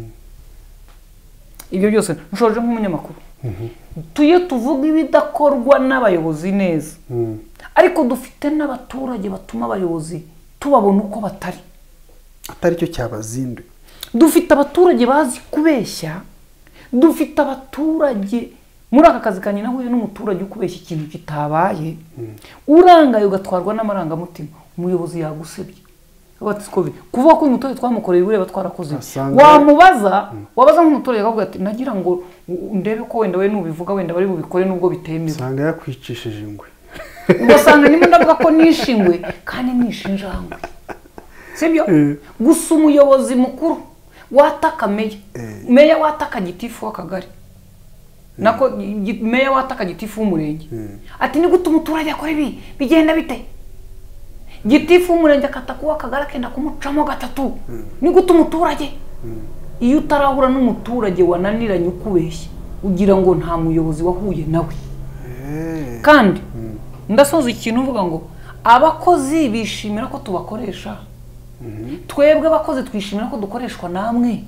ibyo byose nshoje nk'umunyamakuru tuye tuvuga ibidakorwa n'abayobozi neza ariko dufite n'abaturage batuma abayobozi tubabona uko batari atari cyo cyabazinduye dufite abaturage bazi kubeshya dufite abaturage muri aka kazi kanye nahuye n'umuturage ukubeshya ikintu kitabaye urangaye ugatwarwa n'amarangamutima umuyobozi yagusebye abatikobe kuvuga ko umuturage twamukoreye ureba twarakoze wamubaza wabaza nk'umuturage akavuga ati nagira ngo ndebe ko wenda we nubivuga wenda bari bubikore nubwo bitemewe sanga yakwicishije ingwe ugasanga nimo ndavuga ko nishingwe kandi nishinjangwe sibyo gusa umuyobozi mukuru wataka meya meya wataka gitifu w'akagari nako meya wataka gitifu w'umurenge ati ni gute umuturage akora ibi bigenda bite gitifu w'umurenge akataka w'akagari akenda kumucamo gatatu ni gute umuturage iyo utarahura n'umuturage wananiranye ukubeshya ugira ngo nta muyobozi wahuye nawe kandi ndasoza ikintu uvuga ngo abakozi bishimira ko tubakoresha twebwe abakozi twishimira ko dukoreshwa namwe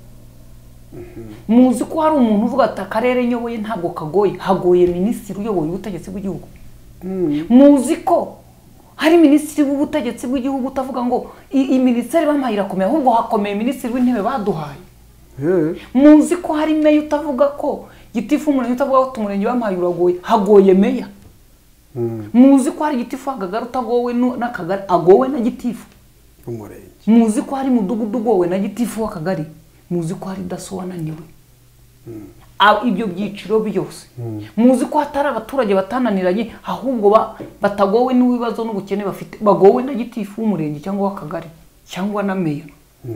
muzi ko hari umuntu uvuga ati akarere nyoboye ntabwo kagoye hagoye minisitiri uyoboye ubutegetsi bw'igihugu muzi ko hari minisitiri w'ubutegetsi bw'igihugu utavuga ngo iyi minisiteri bampaye irakomeye ahubwo hakomeye minisitiri w'intebe baduhaye muzi ko hari meya utavuga ko gitifu umurenge utavuga ko umurenge bampaye uragoye hagoye meya muzi ko hari gitifu akagari utagowe n'akagari agowe na gitifu umurenge muzi ko hari mudugudu ugowe na gitifu w'akagari muzi ko hari daso wananiwe ibyo byiciro byose muzi ko hatari abaturage batananiranye ahubwo batagowe n'ibibazo n'ubukene bafite bagowe na gitifu w'umurenge cyangwa w'akagari cyangwa na meya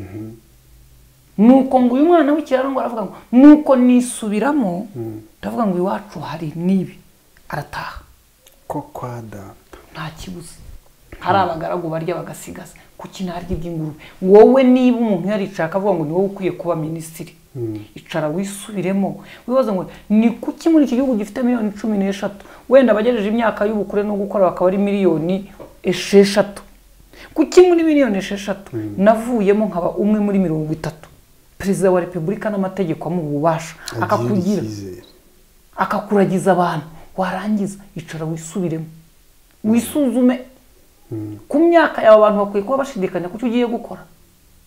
nuko ngo uyu mwana w'ikiraro ngo aravuga ngo nuko nisubiramo ndavuga ngo iwacu hari nibi arataha ko kwa data nta kibuze hari abagaragu barya bagasigaza kuki narya iby'ingurube wowe niba umuntu yaricaye akavuga ngo ni wowe ukwiye kuba minisitiri icara wisubiremo wibaza ngo ni kuki muri iki gihugu gifite miliyoni cumi n'eshatu wenda abagejeje imyaka y'ubukure no gukora bakaba ari miliyoni esheshatu kuki muri miliyoni esheshatu navuyemo nkaba umwe muri mirongo itatu perezida wa repubulika n'amategeko amuha ububasha akakugira akakuragiza abantu warangiza icara wisubiremo wisuzume ku myaka yawe abantu bakwiye kuba bashidikanya kuki ugiye gukora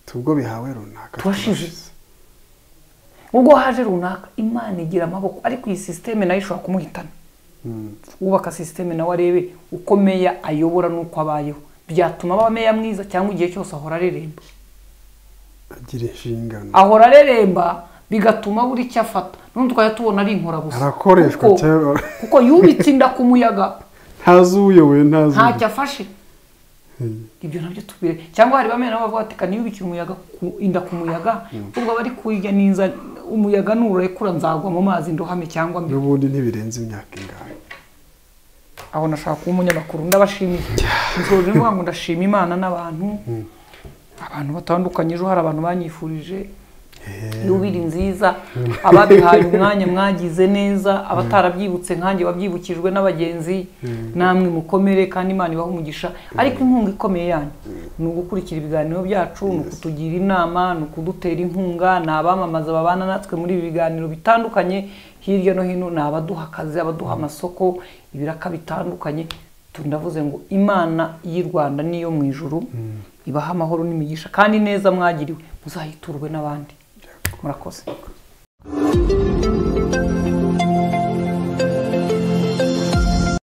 ubwo bihawe runaka turashize ubwo haje runaka Imana igira amaboko ariko iyi systeme nayo ishobora kumuhitana wubaka systeme nawe arebe uko meya ayobora nuko abayeho byatuma aba meya mwiza cyangwa igihe cyose ahora areremba agira inshingano ahora areremba bigatuma buri cyo afata none twaya tubona ari inkora busa arakoreshwa cyane kuko yubitse inda ku muyaga ntazi uyoboye ntazi ntacyo afashe ibyo nabyo tubire cyangwa hari bamwe nabo bavuga ati kan yubikira umuyaga inda ku muyaga ubwo bari kuyijya ninza umuyaga nurekura nzagwa mu mazi ndohame cyangwa mbi n'ubundi ntibirenze imyaka ingahe aho nashaka kuba umunyamakuru ndabashimiye nzoje mvuga ngo ndashima Imana n'abantu abantu batandukanye ejo hari abantu banyifurije yubiri nziza ababihaye umwanya mwagize neza abatarabyibutse nkanjye wabyibukijwe n'abagenzi namwe mukomere kandi Imana ibaha umugisha ariko inkunga ikomeye yanyu ni ugukurikira ibiganiro byacu ni ukutugira inama ni ukudutera inkunga ni abamamaza babana natwe muri ibi biganiro bitandukanye hirya no hino ni abaduha akazi abaduha amasoko ibiraka bitandukanye tundavuze ngo Imana y'u Rwanda niyo mu ijuru ibaha amahoro n'imigisha kandi neza mwagiriwe muzayiturwe n'abandi murakoze.